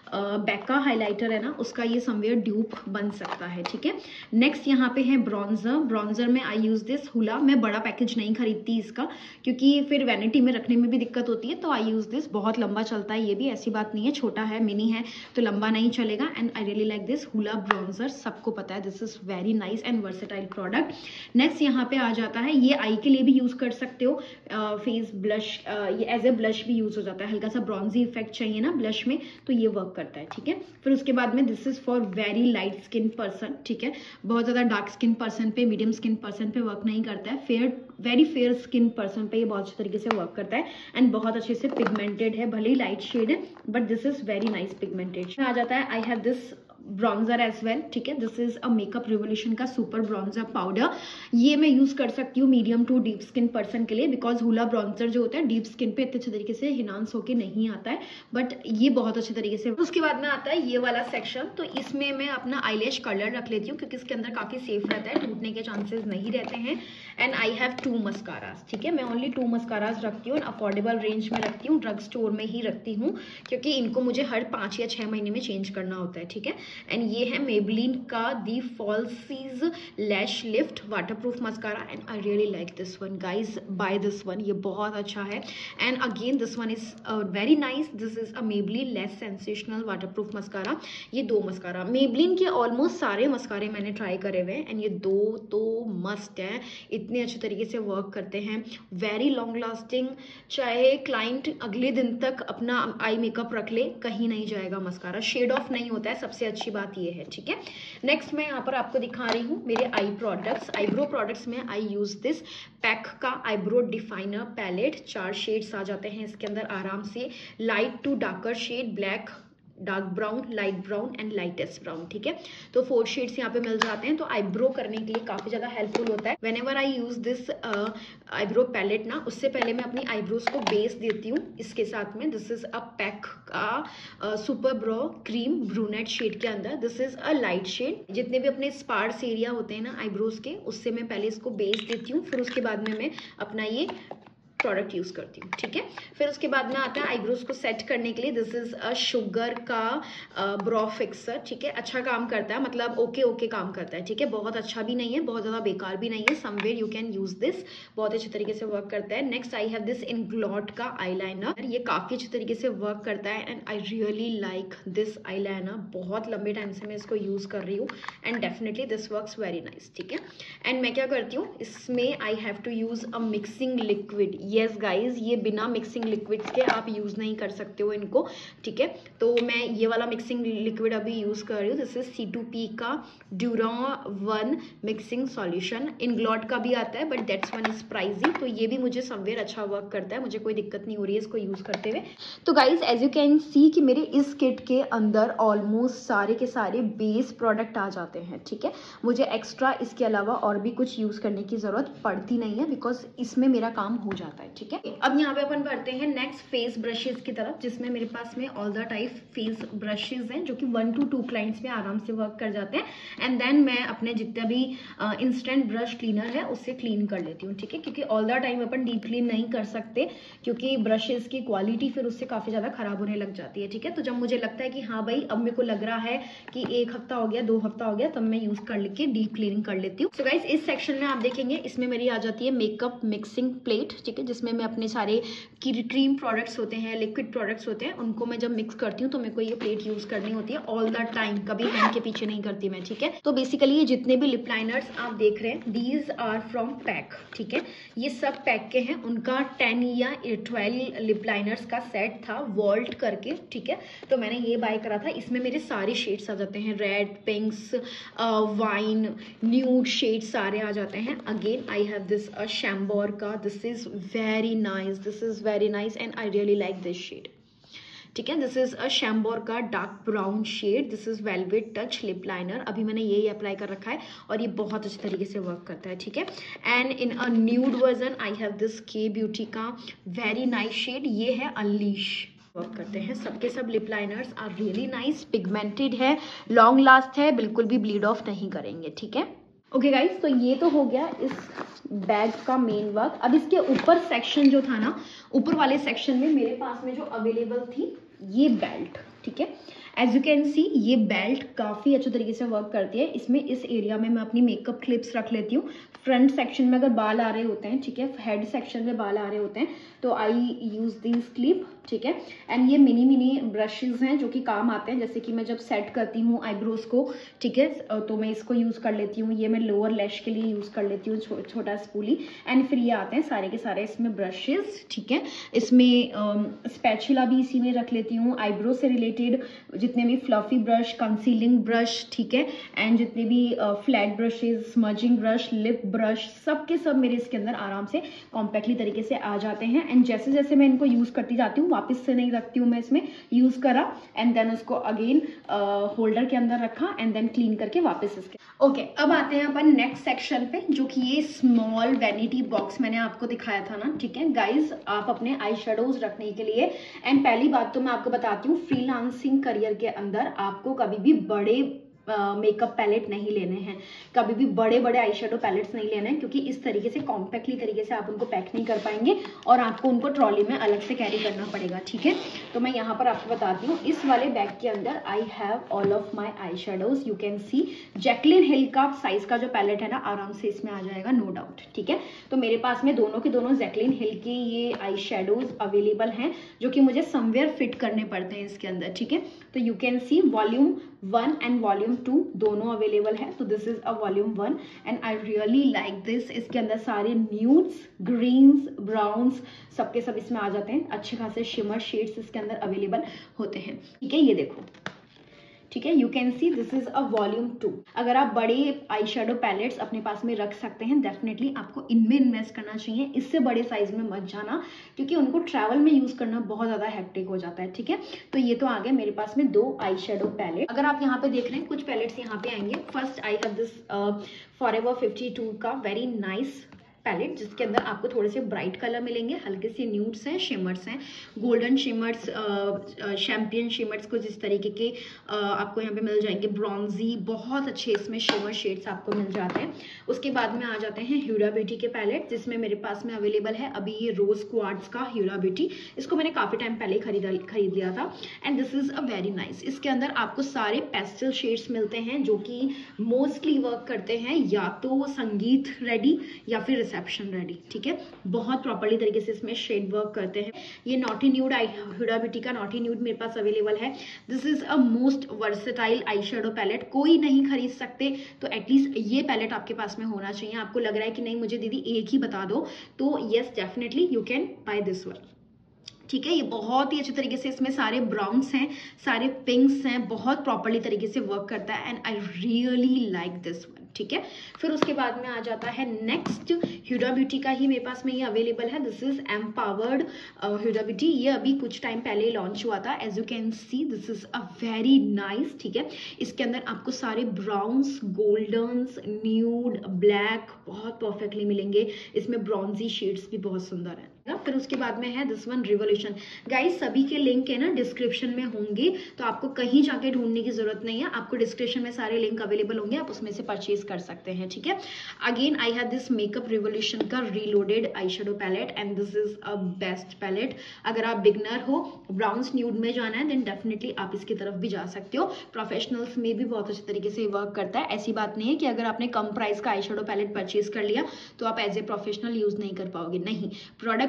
बैक का हाइलाइटर है ना, उसका ये समवेयर ड्यूप बन सकता है, ठीक है। नेक्स्ट यहाँ पे है ब्रॉन्जर में आई यूज दिस हुला। मैं बड़ा पैकेज नहीं खरीदती इसका क्योंकि फिर वैनिटी में रखने में भी दिक्कत होती है, तो आई यूज दिस। बहुत लंबा चलता है ये भी, ऐसी बात नहीं है, छोटा है मिनी है तो लंबा नहीं चलेगा। And I really like this hoola bronzer, सबको पता है this is very nice and versatile product. Next यहाँ पे आ जाता है, ये आई के लिए भी यूज कर सकते हो, फेस ब्लश, ये एज ए ब्लश भी यूज हो जाता है, हल्का सा ब्रॉन्जी इफेक्ट चाहिए ना ब्लश में तो ये वर्क करता है, ठीक है। फिर उसके बाद में this is for very light skin person, ठीक है, बहुत ज्यादा डार्क स्किन पर्सन पे, मीडियम स्किन पर्सन पे वर्क नहीं करता है, वेरी फेयर स्किन पर्सन पे ये बहुत अच्छे तरीके से वर्क करता है एंड बहुत अच्छे से पिगमेंटेड है, भले ही लाइट शेड है but this is very nice pigmented. आ जाता है I have this bronzer as well, ठीक है। This is a Makeup Revolution का सुपर ब्रॉन्जर पाउडर। ये मैं यूज कर सकती हूँ medium to deep skin person के लिए, बिकॉज हुला ब्रॉन्जर जो होता है डीप स्किन पे इतने अच्छे तरीके से हिनांस होके नहीं आता है, बट ये बहुत अच्छे तरीके से। उसके बाद में आता है ये वाला सेक्शन, तो इसमें मैं अपना आईलैश कलर रख लेती हूँ क्योंकि इसके अंदर काफी सेफ रहता है, टूटने के चांसेस नहीं रहते हैं। एंड आई हैव 2 मस्कारास, ठीक है। मैं ओनली 2 मस्कारास रखती हूँ, अफोर्डेबल रेंज में रखती हूँ, ड्रग स्टोर में ही रखती हूँ क्योंकि इनको मुझे हर 5 या 6 महीने में चेंज करना होता है, ठीक है। एंड ये है मेबलिन का the falsies lash lift waterproof mascara and I really like this one guys, buy this one, ये बहुत अच्छा है। And again this one is very nice, this is a Maybelline lash sensational waterproof mascara. ये 2 mascara, Maybelline के almost सारे मस्कारे मैंने try करे हुए एंड ये 2 तो मस्ट है, इतने अच्छे तरीके से वर्क करते हैं, वेरी लॉन्ग लास्टिंग, चाहे क्लाइंट अगले दिन तक अपना आई मेकअप रख ले कहीं नहीं जाएगा मस्कारा, शेड ऑफ नहीं होता है, सबसे अच्छी बात ये है, ठीक है। नेक्स्ट मैं यहाँ पर आपको दिखा रही हूँ मेरे आई प्रोडक्ट्स, आईब्रो प्रोडक्ट्स में आई यूज दिस पैक का आईब्रो डिफाइनर पैलेट। 4 शेड्स आ जाते हैं इसके अंदर आराम से, light to darker shade, black, dark brown, light brown and lightest brown, ठीक है। तो 4 शेड्स यहाँ पे मिल जाते हैं, तो आईब्रो करने के लिए काफी ज्यादा हेल्पफुल होता है। Whenever I use this eyebrow palette ना, उससे पहले मैं अपनी आईब्रोज को बेस देती हूँ इसके साथ में। दिस इज अ पैक का super brow cream brunette shade के अंदर, this is a light shade. जितने भी अपने स्पार्स एरिया होते हैं ना आईब्रोज के, उससे मैं पहले इसको बेस देती हूँ, फिर उसके बाद में मैं अपना ये प्रोडक्ट यूज करती हूँ, ठीक है। फिर उसके बाद में आता है आईब्रोज को सेट करने के लिए, दिस इज अ शुगर का ब्रो फिक्सर, ठीक है। अच्छा काम करता है, मतलब ओके काम करता है, ठीक है। बहुत अच्छा भी नहीं है, बहुत ज्यादा बेकार भी नहीं है, somewhere you can use this, बहुत अच्छे तरीके से वर्क करता है। Next I have this Inglot का आईलाइनर, ये काफी अच्छे तरीके से वर्क करता है and I really like this eyeliner, बहुत लंबे टाइम से मैं इसको यूज कर रही हूँ and definitely this works very nice, ठीक है। एंड मैं क्या करती हूँ, इसमें I have to use a mixing liquid. Yes guys, ये बिना मिक्सिंग लिक्विड्स के आप यूज नहीं कर सकते हो इनको, ठीक है। तो मैं ये वाला मिक्सिंग लिक्विड अभी यूज कर रही हूँ, दिस इज C2P का Duran-1 मिक्सिंग सॉल्यूशन। इंग्लॉट का भी आता है but that's one is pricey, तो ये भी मुझे समवेयर अच्छा वर्क करता है, मुझे कोई दिक्कत नहीं हो रही है इसको यूज करते हुए। तो guys as you can see कि मेरे इस किट के अंदर ऑलमोस्ट सारे के सारे बेस प्रोडक्ट आ जाते हैं, ठीक है। मुझे एक्स्ट्रा इसके अलावा और भी कुछ यूज करने की जरूरत पड़ती नहीं है बिकॉज इसमें मेरा काम हो जाता है, ठीक है। अब यहाँ पे अपन बढ़ते हैं नेक्स्ट फेस ब्रशेज की तरफ, जिसमें मेरे पास में all the type face brushes हैं जो कि 1 to 2 क्लाइंट्स में आराम से वर्क कर जाते हैं। एंड देन मैं अपने जितना भी इंस्टेंट ब्रश क्लीनर है उससे क्लीन कर लेती हूँ, ठीक है, क्योंकि ऑल द टाइम अपन डीप क्लीन नहीं कर सकते क्योंकि ब्रशेज की क्वालिटी फिर उससे काफी ज्यादा खराब होने लग जाती है, ठीक है। तो जब मुझे लगता है कि हाँ भाई अब मेरे को लग रहा है कि 1 हफ्ता हो गया, 2 हफ्ता हो गया, तब मैं यूज कर लेके डीप क्लीनिंग कर लेती हूँ। सो गाइस इस सेक्शन में आप देखेंगे इसमें मेरी आ जाती है मेकअप मिक्सिंग प्लेट, ठीक है, जिसमें मैं अपने सारे क्रीम प्रोडक्ट्स होते हैं, लिक्विड प्रोडक्ट्स होते हैं, उनको मैं जब मिक्स करती हूँ तो मेरे को ये प्लेट यूज़ करनी होती है ऑल द टाइम, कभी हैंड के पीछे नहीं करती मैं, ठीक है। तो बेसिकली ये जितने भी लिप लाइनर्स आप देख रहे हैं, दीज आर फ्रॉम पैक, ठीक है। ये सब पैक के हैं, उनका 10 या 12 लिप लाइनर्स का सेट था वॉल्ट करके, ठीक है। तो मैंने ये बाय करा था, इसमें मेरे सारे शेड्स आ जाते हैं, red, pinks, wine, nude shades सारे आ जाते हैं। Again I have this Chambor का, this is very nice, this is very nice and I really like this shade, ठीक है। दिस इज अ शैम्बोर का dark brown shade, this is velvet touch lip liner. अभी मैंने यही apply कर रखा है और ये बहुत अच्छे तरीके से वर्क करता है, ठीक है। And in a nude version I have this Kay Beauty का वेरी नाइस शेड, ये है अनलीश। वर्क करते हैं सबके सब lip liners are really nice, pigmented है, लॉन्ग लास्ट है, बिल्कुल भी ब्लीड ऑफ नहीं करेंगे, ठीक है। ओके गाइज, तो ये तो हो गया इस बैग का मेन वर्क। अब इसके ऊपर सेक्शन जो था ना, ऊपर वाले सेक्शन में मेरे पास में जो अवेलेबल थी ये बेल्ट, ठीक है। एज यू कैन सी ये बेल्ट काफ़ी अच्छे तरीके से वर्क करती है। इसमें इस एरिया में मैं अपनी मेकअप क्लिप्स रख लेती हूँ। फ्रंट सेक्शन में अगर बाल आ रहे होते हैं, ठीक है, हेड सेक्शन में बाल आ रहे होते हैं तो आई यूज़ दिस क्लिप, ठीक है। एंड ये मिनी ब्रशेज हैं जो कि काम आते हैं, जैसे कि मैं जब सेट करती हूँ आईब्रोज को, ठीक है, तो मैं इसको यूज़ कर लेती हूँ। ये मैं लोअर लैश के लिए यूज़ कर लेती हूँ, छोटा स्पूली। एंड फिर ये आते हैं सारे के सारे इसमें ब्रशेज, ठीक है। इसमें स्पैचुला भी इसी में रख लेती हूँ। आईब्रो से रिलेटेड जितने भी फ्लफी ब्रश, कंसीलिंग ब्रश, ठीक है, एंड जितने भी flat brushes, smudging brush, lip brush, सब के सब मेरे इसके अंदर आराम से कॉम्पैक्टली तरीके से आ जाते हैं। एंड जैसे जैसे मैं इनको यूज़ करती जाती हूँ, वापस से नहीं रखती हूँ मैं, इसमें यूज़ करा एंड देन उसको अगेन होल्डर के अंदर रखा एंड देन क्लीन करके वापस इसके। ओके, अब आते हैं अपन नेक्स्ट सेक्शन पे, जो कि ये स्मॉल वैनिटी बॉक्स मैंने आपको दिखाया था ना, ठीक है गाइज, आप अपने आई शेडोज रखने के लिए। एंड पहली बात तो मैं आपको बताती हूँ, फ्रीलांसिंग करियर के अंदर आपको कभी भी बड़े मेकअप पैलेट नहीं लेने हैं, कभी भी बड़े बड़े आई शेडो पैलेट्स नहीं लेने हैं, क्योंकि इस तरीके से कॉम्पैक्टली तरीके से आप उनको पैक नहीं कर पाएंगे और आपको उनको ट्रॉली में अलग से कैरी करना पड़ेगा, ठीक है। तो मैं यहाँ पर आपको बताती हूँ, इस वाले बैग के अंदर I have all of my eye shadows. You can see Jaclyn Hill का साइज का जो पैलेट है ना, आराम से इसमें आ जाएगा, नो डाउट, ठीक है। तो मेरे पास में दोनों के दोनों जैकलिन हिल के ये आई शेडोज अवेलेबल हैं, जो कि मुझे समवेयर फिट करने पड़ते हैं इसके अंदर, ठीक है। तो you can see volume 1 and volume 2 दोनों अवेलेबल है। तो this is a volume 1 and I really like this. इसके अंदर सारे न्यूड्स, ग्रीन्स, ब्राउन्स सबके सब इसमें आ जाते हैं। अच्छे खासे शिमर शेड्स इसके अंदर अवेलेबल होते हैं, ठीक है। ये देखो, ठीक है, you can see this is a volume 2। अगर आप बड़े आई शेडो पैलेट्स अपने पास में रख सकते हैं, डेफिनेटली आपको इनमें इन्वेस्ट करना चाहिए। इससे बड़े साइज में मत जाना, क्योंकि उनको ट्रैवल में यूज करना बहुत ज्यादा हेक्टिक हो जाता है, ठीक है। तो ये तो आ गया मेरे पास में 2 आई शेडो पैलेट। अगर आप यहाँ पे देख रहे हैं, कुछ पैलेट्स यहाँ पे आएंगे। First I have this Forever 52 का वेरी नाइस पैलेट, जिसके अंदर आपको थोड़े से ब्राइट कलर मिलेंगे, हल्के से न्यूड्स हैं, शिमर्स हैं, गोल्डन शिमर्स, शैम्पियन शिमर्स कुछ इस तरीके के आपको यहाँ पे मिल जाएंगे, ब्रॉन्जी, बहुत अच्छे इसमें शिमर शेड्स आपको मिल जाते हैं। उसके बाद में आ जाते हैं ह्यूडा ब्यूटी के पैलेट, जिसमें मेरे पास में अवेलेबल है अभी ये रोज क्वार्ट्ज का ह्यूडा ब्यूटी। इसको मैंने काफ़ी टाइम पहले खरीद लिया था and this is a very nice. इसके अंदर आपको सारे पेस्टल शेड्स मिलते हैं, जो कि मोस्टली वर्क करते हैं या तो संगीत रेडी या फिर रिसेप्शन रेडी, ठीक है। बहुत प्रॉपर्ली तरीके से इसमें शेड वर्क करते हैं। ये नॉटी न्यूड ह्यूडा ब्यूटी का नॉटी न्यूड मेरे पास अवेलेबल है। This is a most versatile eye shadow palette. कोई नहीं खरीद सकते तो एटलीस्ट ये पैलेट आपके पास में होना चाहिए। आपको लग रहा है कि नहीं मुझे दीदी एक ही बता दो, तो yes definitely you can buy this one, ठीक है। ये बहुत ही अच्छे तरीके से इसमें सारे ब्राउन्स हैं, सारे पिंक्स हैं, बहुत प्रॉपर्ली तरीके से वर्क करता है and I really like this one, ठीक है। फिर उसके बाद में आ जाता है नेक्स्ट ह्यूडा ब्यूटी का ही मेरे पास में ये अवेलेबल है। This is empowered Huda Beauty. ये अभी कुछ टाइम पहले लॉन्च हुआ था। As you can see this is a very nice, ठीक है। इसके अंदर आपको सारे ब्राउन्स, गोल्डन्स, न्यूड, ब्लैक बहुत परफेक्टली मिलेंगे। इसमें ब्रॉन्जी शेड्स भी बहुत सुंदर है। फिर उसके बाद में है दिस वन रिवोल्यूशन। गाइस सभी के लिंक है ना डिस्क्रिप्शन में होंगे, तो आपको कहीं जाके ढूंढने की जरूरत नहीं है। आपको डिस्क्रिप्शन में सारे लिंक अवेलेबल होंगे, आप उसमें से परचेज कर सकते हैं, ठीक है। Again I have this Makeup Revolution का reloaded eye shadow palette and this is a best palette. अगर आप बिगनर हो, ब्राउन्स न्यूड में जाना है, देन डेफिनेटली आप इसकी तरफ भी जा सकते हो। प्रोफेशनल्स में भी बहुत अच्छे तरीके से वर्क करता है। ऐसी बात नहीं है कि अगर आपने कम प्राइस का आई शेडो पैलेट परचेज कर लिया तो आप एज ए प्रोफेशनल यूज नहीं कर पाओगे, नहीं। प्रोडक्ट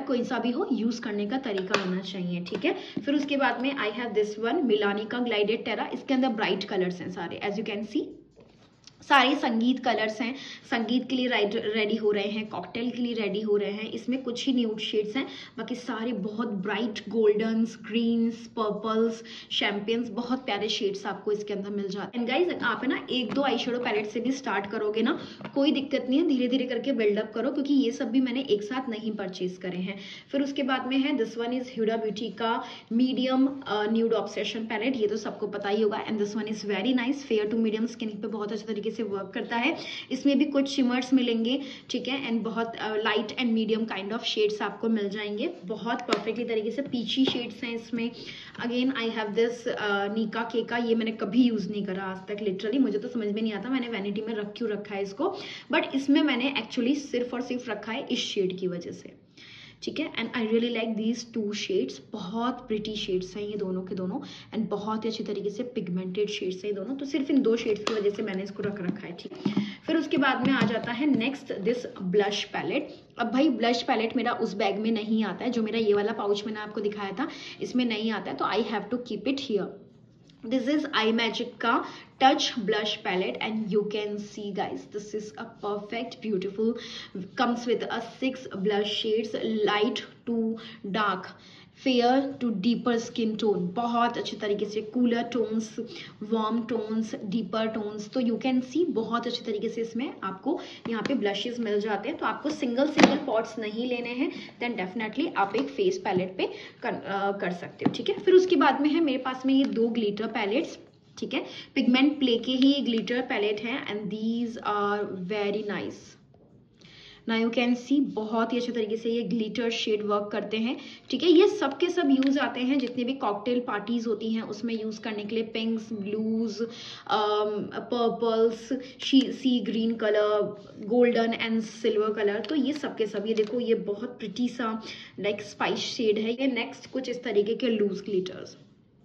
कलर कोई सा भी हो, यूज करने का तरीका होना चाहिए, ठीक है। फिर उसके बाद में I have this one Milani का ग्लाइडेड टेरा। इसके अंदर ब्राइट कलर्स हैं सारे, एज यू कैन सी सारे संगीत कलर्स हैं, संगीत के लिए रेडी हो रहे हैं, कॉकटेल के लिए रेडी हो रहे हैं। इसमें कुछ ही न्यूड शेड्स हैं, बाकी सारे बहुत bright goldens, greens, purples, champagnes, बहुत प्यारे शेड्स आपको इसके अंदर मिल जाते हैं। एंड गाइज आप है ना 1-2 आई शेडो पैलेट से भी स्टार्ट करोगे ना, कोई दिक्कत नहीं है, धीरे धीरे करके बिल्डअप करो, क्योंकि ये सब भी मैंने एक साथ नहीं परचेज करे हैं। फिर उसके बाद में है this one is Huda Beauty का मीडियम न्यूड ऑब्सेशन पैलेट। ये तो सबको पता ही होगा। And this one is very nice, fair to medium skin पे बहुत अच्छे तरीके से वर्क करता है। इसमें भी कुछ शिमर्स मिलेंगे, ठीक है, एंड बहुत light and medium kind of shades आपको मिल जाएंगे, बहुत परफेक्टली तरीके से पीची शेड्स हैं इसमें। Again I have this Nykaa के का, ये मैंने कभी यूज नहीं करा आज तक, लिटरली मुझे तो समझ में नहीं आता मैंने वैनिटी में रख क्यों रखा है इसको, बट इसमें मैंने एक्चुअली सिर्फ और सिर्फ रखा है इस शेड की वजह से, ठीक है। And I really like these 2 shades, बहुत प्रिटी शेड्स हैं ये दोनों के दोनों, एंड बहुत ही अच्छी तरीके से पिगमेंटेड शेड्स हैं ये दोनों, तो सिर्फ इन 2 शेड्स की वजह से मैंने इसको रख रखा है, ठीक है। फिर उसके बाद में आ जाता है नेक्स्ट दिस ब्लश पैलेट। अब भाई ब्लश पैलेट मेरा उस बैग में नहीं आता है, जो मेरा ये वाला पाउच मैंने आपको दिखाया था इसमें नहीं आता है, तो I have to keep it here. This is iMagic का touch blush palette and you can see guys this is a perfect beautiful, comes with a 6 blush shades, light to dark, fair to deeper skin tone, बहुत अच्छे तरीके से cooler tones, warm tones, deeper tones, तो you can see बहुत अच्छे तरीके से इसमें आपको यहाँ पे ब्लशेस मिल जाते हैं। तो आपको सिंगल पॉट्स नहीं लेने हैं, देन डेफिनेटली आप एक फेस पैलेट पे कर सकते हो, ठीक है। फिर उसके बाद में है मेरे पास में ये 2 ग्लिटर पैलेट्स, ठीक है, पिगमेंट प्ले के ही ग्लिटर पैलेट हैं and these are very nice. ना यू कैन सी बहुत ही अच्छे तरीके से ये ग्लिटर शेड वर्क करते हैं, ठीक है। ये सब के सब यूज आते हैं जितने भी कॉकटेल पार्टीज होती हैं उसमें यूज करने के लिए, pinks, blues, purples, sea green colour, golden and silver colour, तो ये सब के सब, ये देखो ये बहुत प्रिटी सा लाइक स्पाइस शेड है ये। नेक्स्ट कुछ इस तरीके के लूज ग्लिटर्स,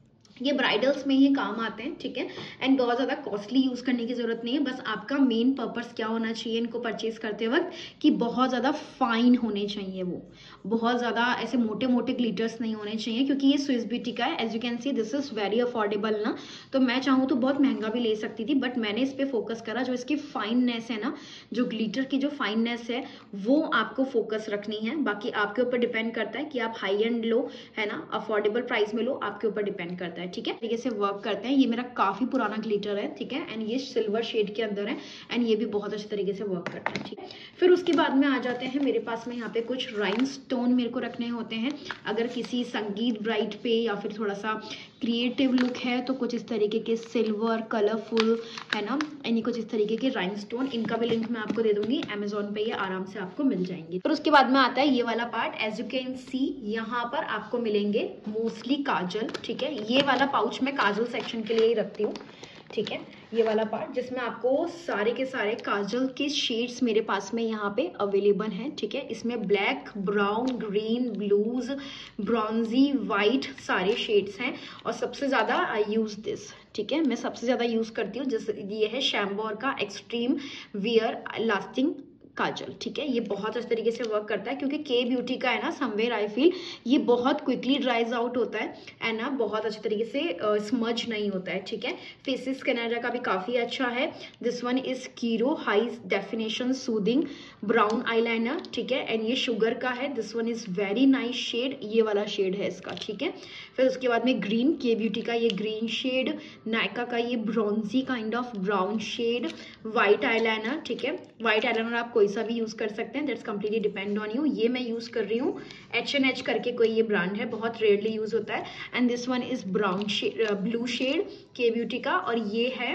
ये ब्राइडल्स में ही काम आते हैं, ठीक है, एंड बहुत ज़्यादा कॉस्टली यूज़ करने की ज़रूरत नहीं है। बस आपका मेन पर्पस क्या होना चाहिए इनको परचेज करते वक्त, कि बहुत ज़्यादा फाइन होने चाहिए, वो बहुत ज़्यादा ऐसे मोटे मोटे ग्लिटर्स नहीं होने चाहिए, क्योंकि ये स्विस ब्यूटी का है। As you can see this is very affordable ना, तो मैं चाहूँ तो बहुत महंगा भी ले सकती थी, बट मैंने इस पर फोकस करा, जो इसकी फाइननेस है ना, जो ग्लिटर की जो फाइननेस है वो आपको फोकस रखनी है। बाकी आपके ऊपर डिपेंड करता है कि आप हाई एंड लो, है ना, अफोर्डेबल प्राइस में लो, आपके ऊपर डिपेंड करता है, ठीक है। तरीके से वर्क करते हैं। ये मेरा काफी पुराना ग्लिटर है, ठीक है, एंड ये सिल्वर शेड के अंदर है, एंड ये भी बहुत अच्छे तरीके से वर्क करता है, ठीक है। फिर उसके बाद में आ जाते हैं मेरे पास में यहाँ पे कुछ राइनस्टोन मेरे को रखने होते हैं, अगर किसी संगीत ब्राइड पे या फिर थोड़ा सा क्रिएटिव लुक है तो कुछ इस तरीके के सिल्वर कलरफुल, है ना, यानी कुछ इस तरीके के राइनस्टोन, इनका भी लिंक मैं आपको दे दूंगी, अमेजोन पे ये आराम से आपको मिल जाएंगे। फिर उसके बाद में आता है ये वाला part, as you can see यहाँ पर आपको मिलेंगे मोस्टली काजल, ठीक है। ये वाला पाउच मैं काजल सेक्शन के लिए ही रखती हूँ, ठीक है, ये वाला पार्ट जिसमें आपको सारे के सारे काजल के शेड्स मेरे पास में यहाँ पे अवेलेबल हैं, ठीक है। इसमें black, brown, green, blues, bronzy, white सारे शेड्स हैं, और सबसे ज़्यादा आई यूज़ दिस, ठीक है, मैं सबसे ज़्यादा यूज़ करती हूँ, जैसे ये है शैम्बोर का एक्सट्रीम वियर लास्टिंग काजल, ठीक है। ये बहुत अच्छे तरीके से वर्क करता है, क्योंकि के ब्यूटी का है ना, समवेयर आई फील ये बहुत क्विकली ड्राइज आउट होता है एंड ना बहुत अच्छे तरीके से स्मज नहीं होता है, ठीक है। फेसिस कैनेडा का भी काफ़ी अच्छा है। This one is Kiro high definition soothing brown eyeliner, ठीक है, एंड ये शुगर का है। This one is very nice shade, ये वाला शेड है इसका, ठीक है। फिर उसके बाद में ग्रीन, के ब्यूटी का ये ग्रीन शेड, नायका का ये bronzy kind of brown shade, white eyeliner, ठीक है। वाइट आईलाइनर आप कोई सा भी यूज कर सकते हैं, that's completely depend on you. ये मैं यूज कर रही हूँ H&H करके कोई ये ब्रांड है, बहुत रेयरली यूज होता है, and this one is brown shade, blue shade Kay Beauty का, और ये है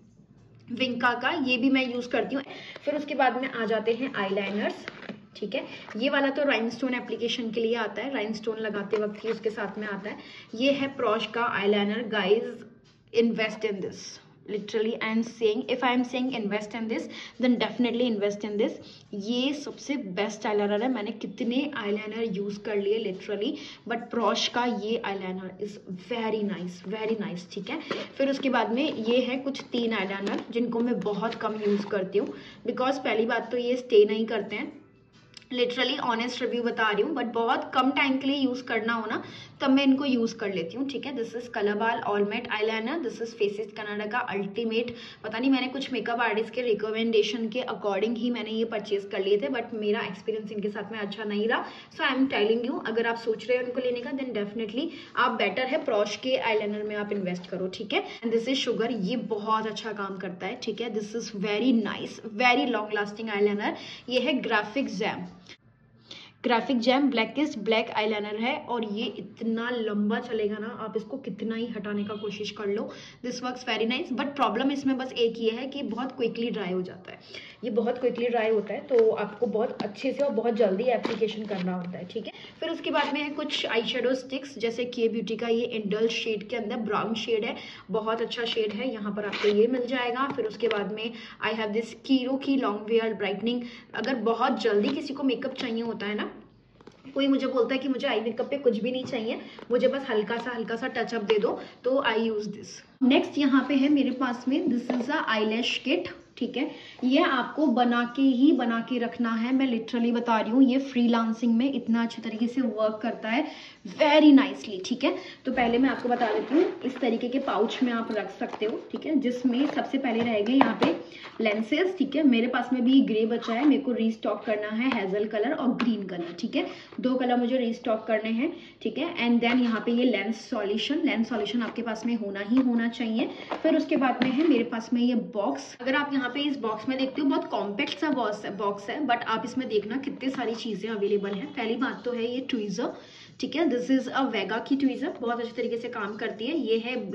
विंका का, ये भी मैं यूज करती हूँ। फिर उसके बाद में आ जाते हैं आईलाइनर्स, ठीक है। ये वाला तो राइनस्टोन एप्लीकेशन के लिए आता है, राइनस्टोन लगाते वक्त ही उसके साथ में आता है। ये है प्रॉश का eyeliner, guys invest in this, literally I am saying, if I am saying invest in this then definitely invest in this। ये सबसे बेस्ट आईलाइनर है, मैंने कितने आईलाइनर यूज कर लिए लिटरली, बट प्रॉश का ये आईलाइनर इज वेरी नाइस, ठीक है। फिर उसके बाद में ये है कुछ 3 आईलाइनर जिनको मैं बहुत कम यूज करती हूँ, बिकॉज पहली बात तो ये स्टे नहीं करते हैं, लिटरली ऑनेस्ट रिव्यू बता रही हूँ, बट बहुत कम टाइम के लिए यूज करना हो ना तब मैं इनको यूज कर लेती हूँ, ठीक है। This is Colorbar all matte eyeliner, this is Faces Canada का अल्टीमेट। पता नहीं, मैंने कुछ मेकअप आर्टिस्ट के रिकमेंडेशन के अकॉर्डिंग ही मैंने ये परचेज कर लिए थे, बट मेरा एक्सपीरियंस इनके साथ में अच्छा नहीं रहा। So I am telling you, अगर आप सोच रहे हो इनको लेने का देन डेफिनेटली आप बेटर है प्रॉश के आईलाइनर में आप इन्वेस्ट करो, ठीक है। एंड दिस इज शुगर, ये बहुत अच्छा काम करता है, ठीक है। This is very nice, very long lasting eyeliner. ये है graphic jam, graphic jam blackest black eyeliner है, और ये इतना लंबा चलेगा ना, आप इसको कितना ही हटाने का कोशिश कर लो। This works very nice, but problem इसमें बस एक ये है कि बहुत क्विकली ड्राई हो जाता है, ये बहुत क्विकली ड्राई होता है, तो आपको बहुत अच्छे से और बहुत जल्दी एप्लीकेशन करना होता है, ठीक है। फिर उसके बाद में है कुछ आई शेडो स्टिक्स, जैसे के ब्यूटी का ये इंडल शेड के अंदर ब्राउन शेड है, बहुत अच्छा शेड है, यहाँ पर आपको ये मिल जाएगा। फिर उसके बाद में आई हैव दिस कीरो की लॉन्ग वेयर ब्राइटनिंग। अगर बहुत जल्दी किसी को मेकअप चाहिए होता है ना, कोई मुझे बोलता है कि मुझे आई मेकअप पे कुछ भी नहीं चाहिए, मुझे बस हल्का सा टचअप दे दो, तो आई यूज दिस। नेक्स्ट यहाँ पे है मेरे पास में, this is a eyelash kit, ठीक है। ये आपको बना के रखना है, मैं लिटरली बता रही हूँ, ये फ्रीलांसिंग में इतना अच्छे तरीके से वर्क करता है, वेरी नाइसली, ठीक है। तो पहले मैं आपको बता देती हूँ, इस तरीके के पाउच में आप रख सकते हो, ठीक है, जिसमें सबसे पहले रहेंगे यहाँ पे लेंसेज, ठीक है। मेरे पास में भी ग्रे बचा है, मेरे को रीस्टॉक करना है हेजल कलर और ग्रीन कलर, ठीक है, 2 कलर मुझे रीस्टॉक करने हैं, ठीक है। एंड देन यहाँ पे ये लेंस सॉल्यूशन आपके पास में होना ही होना चाहिए। फिर उसके बाद में है मेरे पास में ये बॉक्स। अगर आप यहाँ पे इस बॉक्स में देखते हो, बहुत कॉम्पैक्ट सा बॉक्स है, बट आप इसमें देखना कितनी सारी चीजें अवेलेबल है। पहली बात तो है ये ट्वीजर, ठीक है, दिस इज अ वेगा की ट्वीजर, बहुत अच्छे तरीके से काम करती है। ये है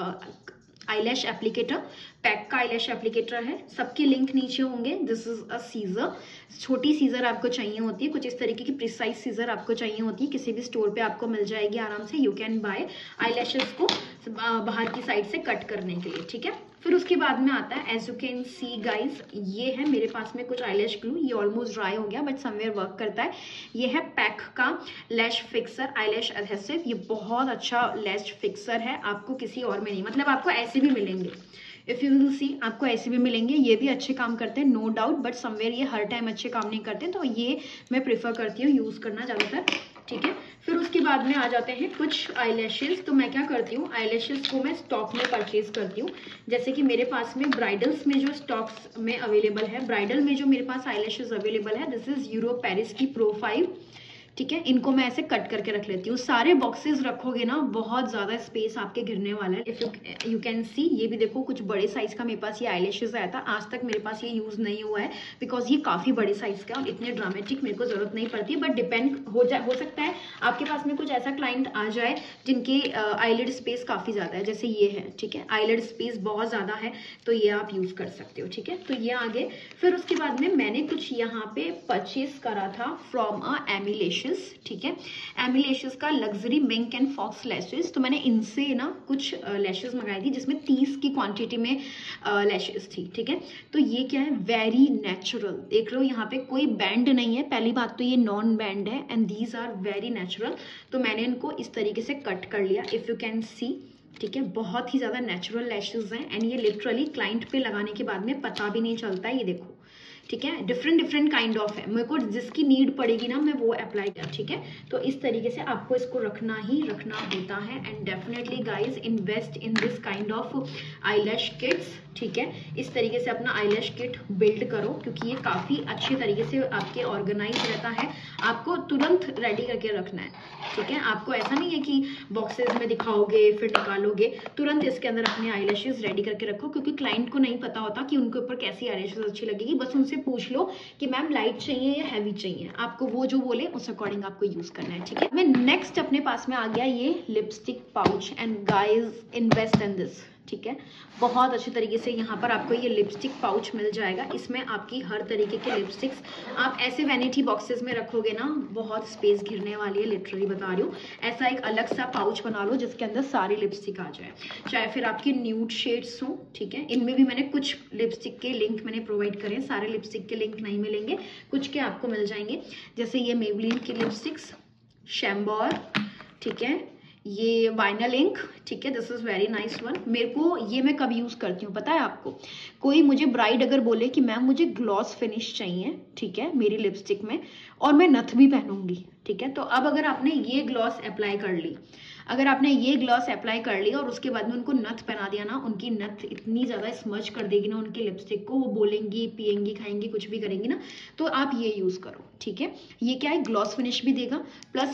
आईलैश एप्लीकेटर, पैक का आईलैश एप्लीकेटर है, सबके लिंक नीचे होंगे। दिस इज अ सीजर, छोटी सीजर आपको चाहिए होती है, कुछ इस तरीके की प्रिसाइज सीजर आपको चाहिए होती है, किसी भी स्टोर पे आपको मिल जाएगी आराम से। यू कैन बाय आईलैशेस को बाहर की साइड से कट करने के लिए, ठीक है। फिर उसके बाद में आता है, as you can see guys, ये है मेरे पास में कुछ आईलैश ग्लू, ये ऑलमोस्ट ड्राई हो गया बट समवेयर वर्क करता है। ये है पैक का लैश फिक्सर आईलैश एडहेसिव, ये बहुत अच्छा लैश फिक्सर है, आपको किसी और में नहीं, मतलब आपको ऐसे भी मिलेंगे, इफ यू विल सी, आपको ऐसे भी मिलेंगे, ये भी अच्छे काम करते हैं नो डाउट, बट समवेयर ये हर टाइम अच्छे काम नहीं करते, तो ये मैं प्रेफर करती हूँ यूज करना ज्यादातर, ठीक है। फिर उसके बाद में आ जाते हैं कुछ आईलैशेस। तो मैं क्या करती हूँ, आईलैशेस को मैं स्टॉक में परचेज करती हूँ, जैसे कि मेरे पास में ब्राइडल्स में जो स्टॉक्स में अवेलेबल है, ब्राइडल में जो मेरे पास आईलैशेस अवेलेबल है, दिस इज यूरो पेरिस की प्रो 5, ठीक है। इनको मैं ऐसे कट करके रख लेती हूँ, सारे बॉक्सेस रखोगे ना बहुत ज्यादा स्पेस आपके गिरने वाला है। इफ यू कैन सी, ये भी देखो कुछ बड़े साइज का मेरे पास ये आईलैशेस आया था, आज तक मेरे पास ये यूज नहीं हुआ है बिकॉज ये काफी बड़े साइज का और इतने ड्रामेटिक मेरे को जरूरत नहीं पड़ती, बट डिपेंड हो सकता है आपके पास में कुछ ऐसा क्लाइंट आ जाए जिनके आईलिड स्पेस काफी ज्यादा है, जैसे ये है, ठीक है, आईलिड स्पेस बहुत ज्यादा है, तो ये आप यूज कर सकते हो, ठीक है। तो ये आगे, फिर उसके बाद में मैंने कुछ यहाँ पे परचेज करा था फ्रॉम अ एमिलेशेस, ठीक है, एमिलेशेस का luxury mink and fox lashes. तो मैंने इनसे ना कुछ लैशेस मंगाई थी जिसमें 30 की क्वांटिटी में लैशेस थी, ठीक है। तो ये क्या है, वेरी नेचुरल, देख लो यहाँ पे कोई बैंड नहीं है, पहली बात तो ये नॉन बैंड है, and these are very natural. तो मैंने इनको इस तरीके से कट कर लिया, इफ यू कैन सी, ठीक है, बहुत ही ज्यादा नेचुरल लैशेस हैं, एंड ये लिटरली क्लाइंट पे लगाने के बाद में पता भी नहीं चलता है, ये देखो, ठीक है, डिफरेंट काइंड ऑफ है, मेरे को जिसकी नीड पड़ेगी ना मैं वो अप्लाई कर, ठीक है। तो इस तरीके से आपको इसको रखना होता है, and definitely guys invest in this kind of eyelash kits, ठीक है। इस तरीके से अपना आईलैश किट बिल्ड करो, क्योंकि ये काफी अच्छे तरीके से आपके ऑर्गेनाइज रहता है, आपको तुरंत रेडी करके रखना है, ठीक है। आपको ऐसा नहीं है कि बॉक्सेस में दिखाओगे फिर निकालोगे, तुरंत इसके अंदर अपने आईलैशेस रेडी करके रखो, क्योंकि क्लाइंट को नहीं पता होता कि उनके ऊपर कैसी आईलैशेस अच्छी लगेगी, बस उनसे पूछ लो कि मैम लाइट चाहिए या हैवी चाहिए, आपको वो जो बोले उस अकॉर्डिंग आपको यूज करना है, ठीक है। मैं नेक्स्ट अपने पास में आ गया ये lipstick pouch, and guys invest in this, ठीक है, बहुत अच्छे तरीके से यहाँ पर आपको ये लिपस्टिक पाउच मिल जाएगा, इसमें आपकी हर तरीके के लिपस्टिक्स आप ऐसे वैनिटी बॉक्सेस में रखोगे ना बहुत स्पेस घिरने वाली है, लिटरली बता रही हूँ। ऐसा एक अलग सा पाउच बना लो जिसके अंदर सारी लिपस्टिक आ जाए, चाहे फिर आपके न्यूड शेड्स हो, ठीक है। इनमें भी मैंने कुछ लिपस्टिक के लिंक मैंने प्रोवाइड करे, सारे लिपस्टिक के लिंक नहीं मिलेंगे, कुछ के आपको मिल जाएंगे, जैसे ये मेबलिन की लिपस्टिक्स, शैम्बोर, ठीक है, ये वाइनल इंक, ठीक है, this is very nice one. मेरे को ये मैं कब यूज करती हूँ पता है आपको? कोई मुझे ब्राइड अगर बोले कि मैम मुझे ग्लॉस फिनिश चाहिए, ठीक है, मेरी लिपस्टिक में, और मैं नथ भी पहनूंगी, ठीक है, तो अब अगर आपने ये ग्लॉस अप्लाई कर ली, अगर आपने ये ग्लॉस अप्लाई कर ली और उसके बाद में उनको नथ पहना दिया ना, उनकी नथ इतनी ज्यादा स्मज कर देगी ना उनकी लिपस्टिक को, वो बोलेंगी, पियेंगी, खाएंगी, कुछ भी करेंगी ना, तो आप ये यूज करो, ठीक है। ये क्या है, ग्लॉस फिनिश भी देगा, प्लस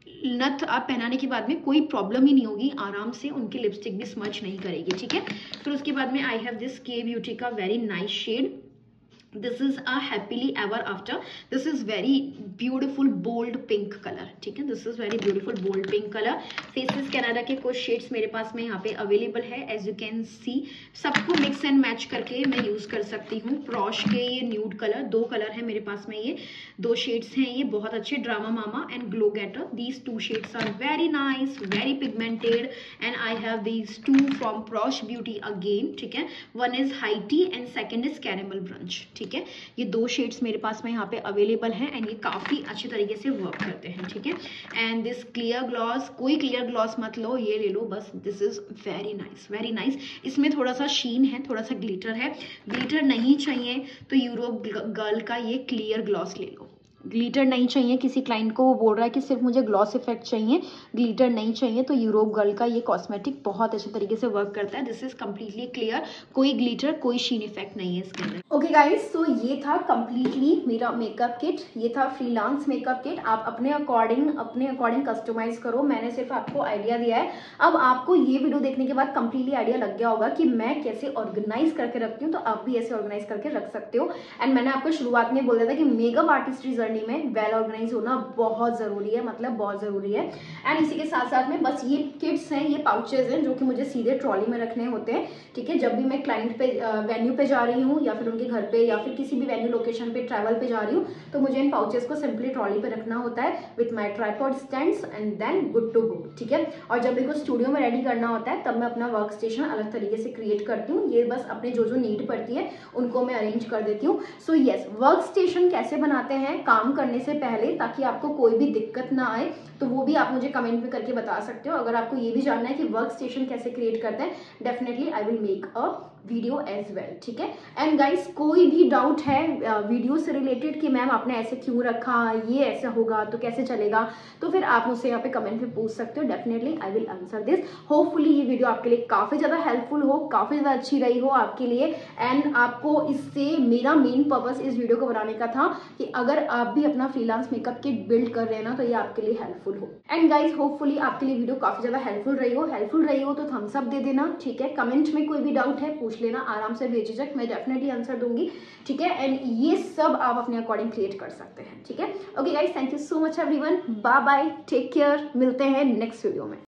नथ आप पहनाने के बाद में कोई प्रॉब्लम ही नहीं होगी, आराम से उनकी लिपस्टिक भी स्मच नहीं करेगी, ठीक है। फिर उसके बाद में I have this Kay Beauty का very nice shade, this is a happily ever after, this is very beautiful bold pink colour, ठीक है, this is very beautiful bold pink colour. Faces Canada के कुछ शेड्स मेरे पास में यहाँ पे अवेलेबल है, एज यू कैन सी, सबको मिक्स एंड मैच करके मैं यूज कर सकती हूँ। प्रॉश के ये न्यूड कलर, 2 कलर है मेरे पास में, ये 2 शेड्स हैं, ये बहुत अच्छे, drama mama and glow getter, these 2 shades are very nice, very pigmented, and I have these 2 from Praush beauty again, ठीक है, one is high tea and second is caramel brunch, ठीक है। ये 2 शेड्स मेरे पास में यहाँ पे अवेलेबल हैं एंड ये काफी अच्छे तरीके से वर्क करते हैं, ठीक है। एंड दिस क्लियर ग्लॉस, कोई क्लियर ग्लॉस मत लो, ये ले लो बस, this is very nice, very nice. इसमें थोड़ा सा शीन है, थोड़ा सा ग्लिटर है, ग्लिटर नहीं चाहिए तो यूरोप गर्ल का ये क्लियर ग्लॉस ले लो। ग्लिटर नहीं चाहिए, किसी क्लाइंट को वो बोल रहा है कि सिर्फ मुझे ग्लॉस इफेक्ट चाहिए, ग्लिटर नहीं चाहिए, तो यूरोप गर्ल का ये कॉस्मेटिक बहुत अच्छे तरीके से वर्क करता है। दिस इज कम्प्लीटली क्लियर, कोई ग्लिटर, कोई शीन इफेक्ट नहीं है इसके अंदर। ओके गाइस, तो ये था कम्प्लीटली मेरा मेकअप किट, ये था फ्रीलांस मेकअप किट। आप अपने अकॉर्डिंग कस्टमाइज करो, मैंने सिर्फ आपको आइडिया दिया है। अब आपको ये वीडियो देखने के बाद कम्प्लीटली आइडिया लग गया होगा कि मैं कैसे ऑर्गेनाइज करके रखती हूँ, तो आप भी ऐसे ऑर्गेनाइज करके रख सकते हो। एंड मैंने आपको शुरुआत में बोल दिया था कि मेकअप आर्टिस्ट्री जर्नी में वेल ऑर्गेनाइज होना बहुत जरूरी है, मतलब बहुत जरूरी है। एंड इसी के साथ साथ में बस ये किट्स हैं, ये पाउचेज हैं जो कि मुझे सीधे ट्रॉली में रखने होते हैं, ठीक है। जब भी मैं क्लाइंट पे वेन्यू पे जा रही हूँ या फिर उनके घर पे या फिर किसी भी वेन्यू लोकेशन पे ट्रैवल पे जा रही हूँ, तो मुझे इन पाउचेस को सिंपली ट्रॉली पे रखना होता है with my tripod stands and then good to go, ठीक है। और जब मेरे को स्टूडियो में रेडी करना होता है तब मैं अपना वर्क स्टेशन अलग तरीके से क्रिएट करती हूँ। ये बस अपने जो नीड पड़ती है उनको मैं अरेंज कर देती हूँ। सो यस, वर्क स्टेशन कैसे बनाते हैं काम करने से पहले ताकि आपको कोई भी दिक्कत ना आए, तो वो भी आप मुझे कमेंट में करके बता सकते हो। अगर आपको ये भी जानना है कि वर्क स्टेशन कैसे क्रिएट करते हैं, definitely I will make a video as well, ठीक है। एंड गाइस, कोई भी डाउट है वीडियो से रिलेटेड कि मैम आपने ऐसे क्यों रखा, ये ऐसा होगा तो कैसे चलेगा, तो फिर आप मुझसे यहाँ पे कमेंट में पूछ सकते हो, definitely I will answer this. Hopefully ये वीडियो आपके लिए काफी ज्यादा हेल्पफुल हो, काफी ज्यादा अच्छी रही हो आपके लिए। एंड आपको इससे, मेरा मेन पर्पस इस वीडियो को बनाने का था कि अगर आप भी अपना फ्रीलांस मेकअप किट बिल्ड कर रहे हैं ना, तो ये आपके लिए हेल्पफुल हो। एंड गाइज, होपफुली आपके लिए वीडियो काफी ज्यादा हेल्पफुल रही हो तो थम्स अप दे देना, ठीक है। कमेंट में कोई भी डाउट है पूछ लेना आराम से, बेझिझक, मैं डेफिनेटली आंसर दूंगी, ठीक है। एंड ये सब आप अपने अकॉर्डिंग क्रिएट कर सकते हैं, ठीक है। Okay guys, thank you so much everyone, bye bye, take care, मिलते हैं नेक्स्ट वीडियो में।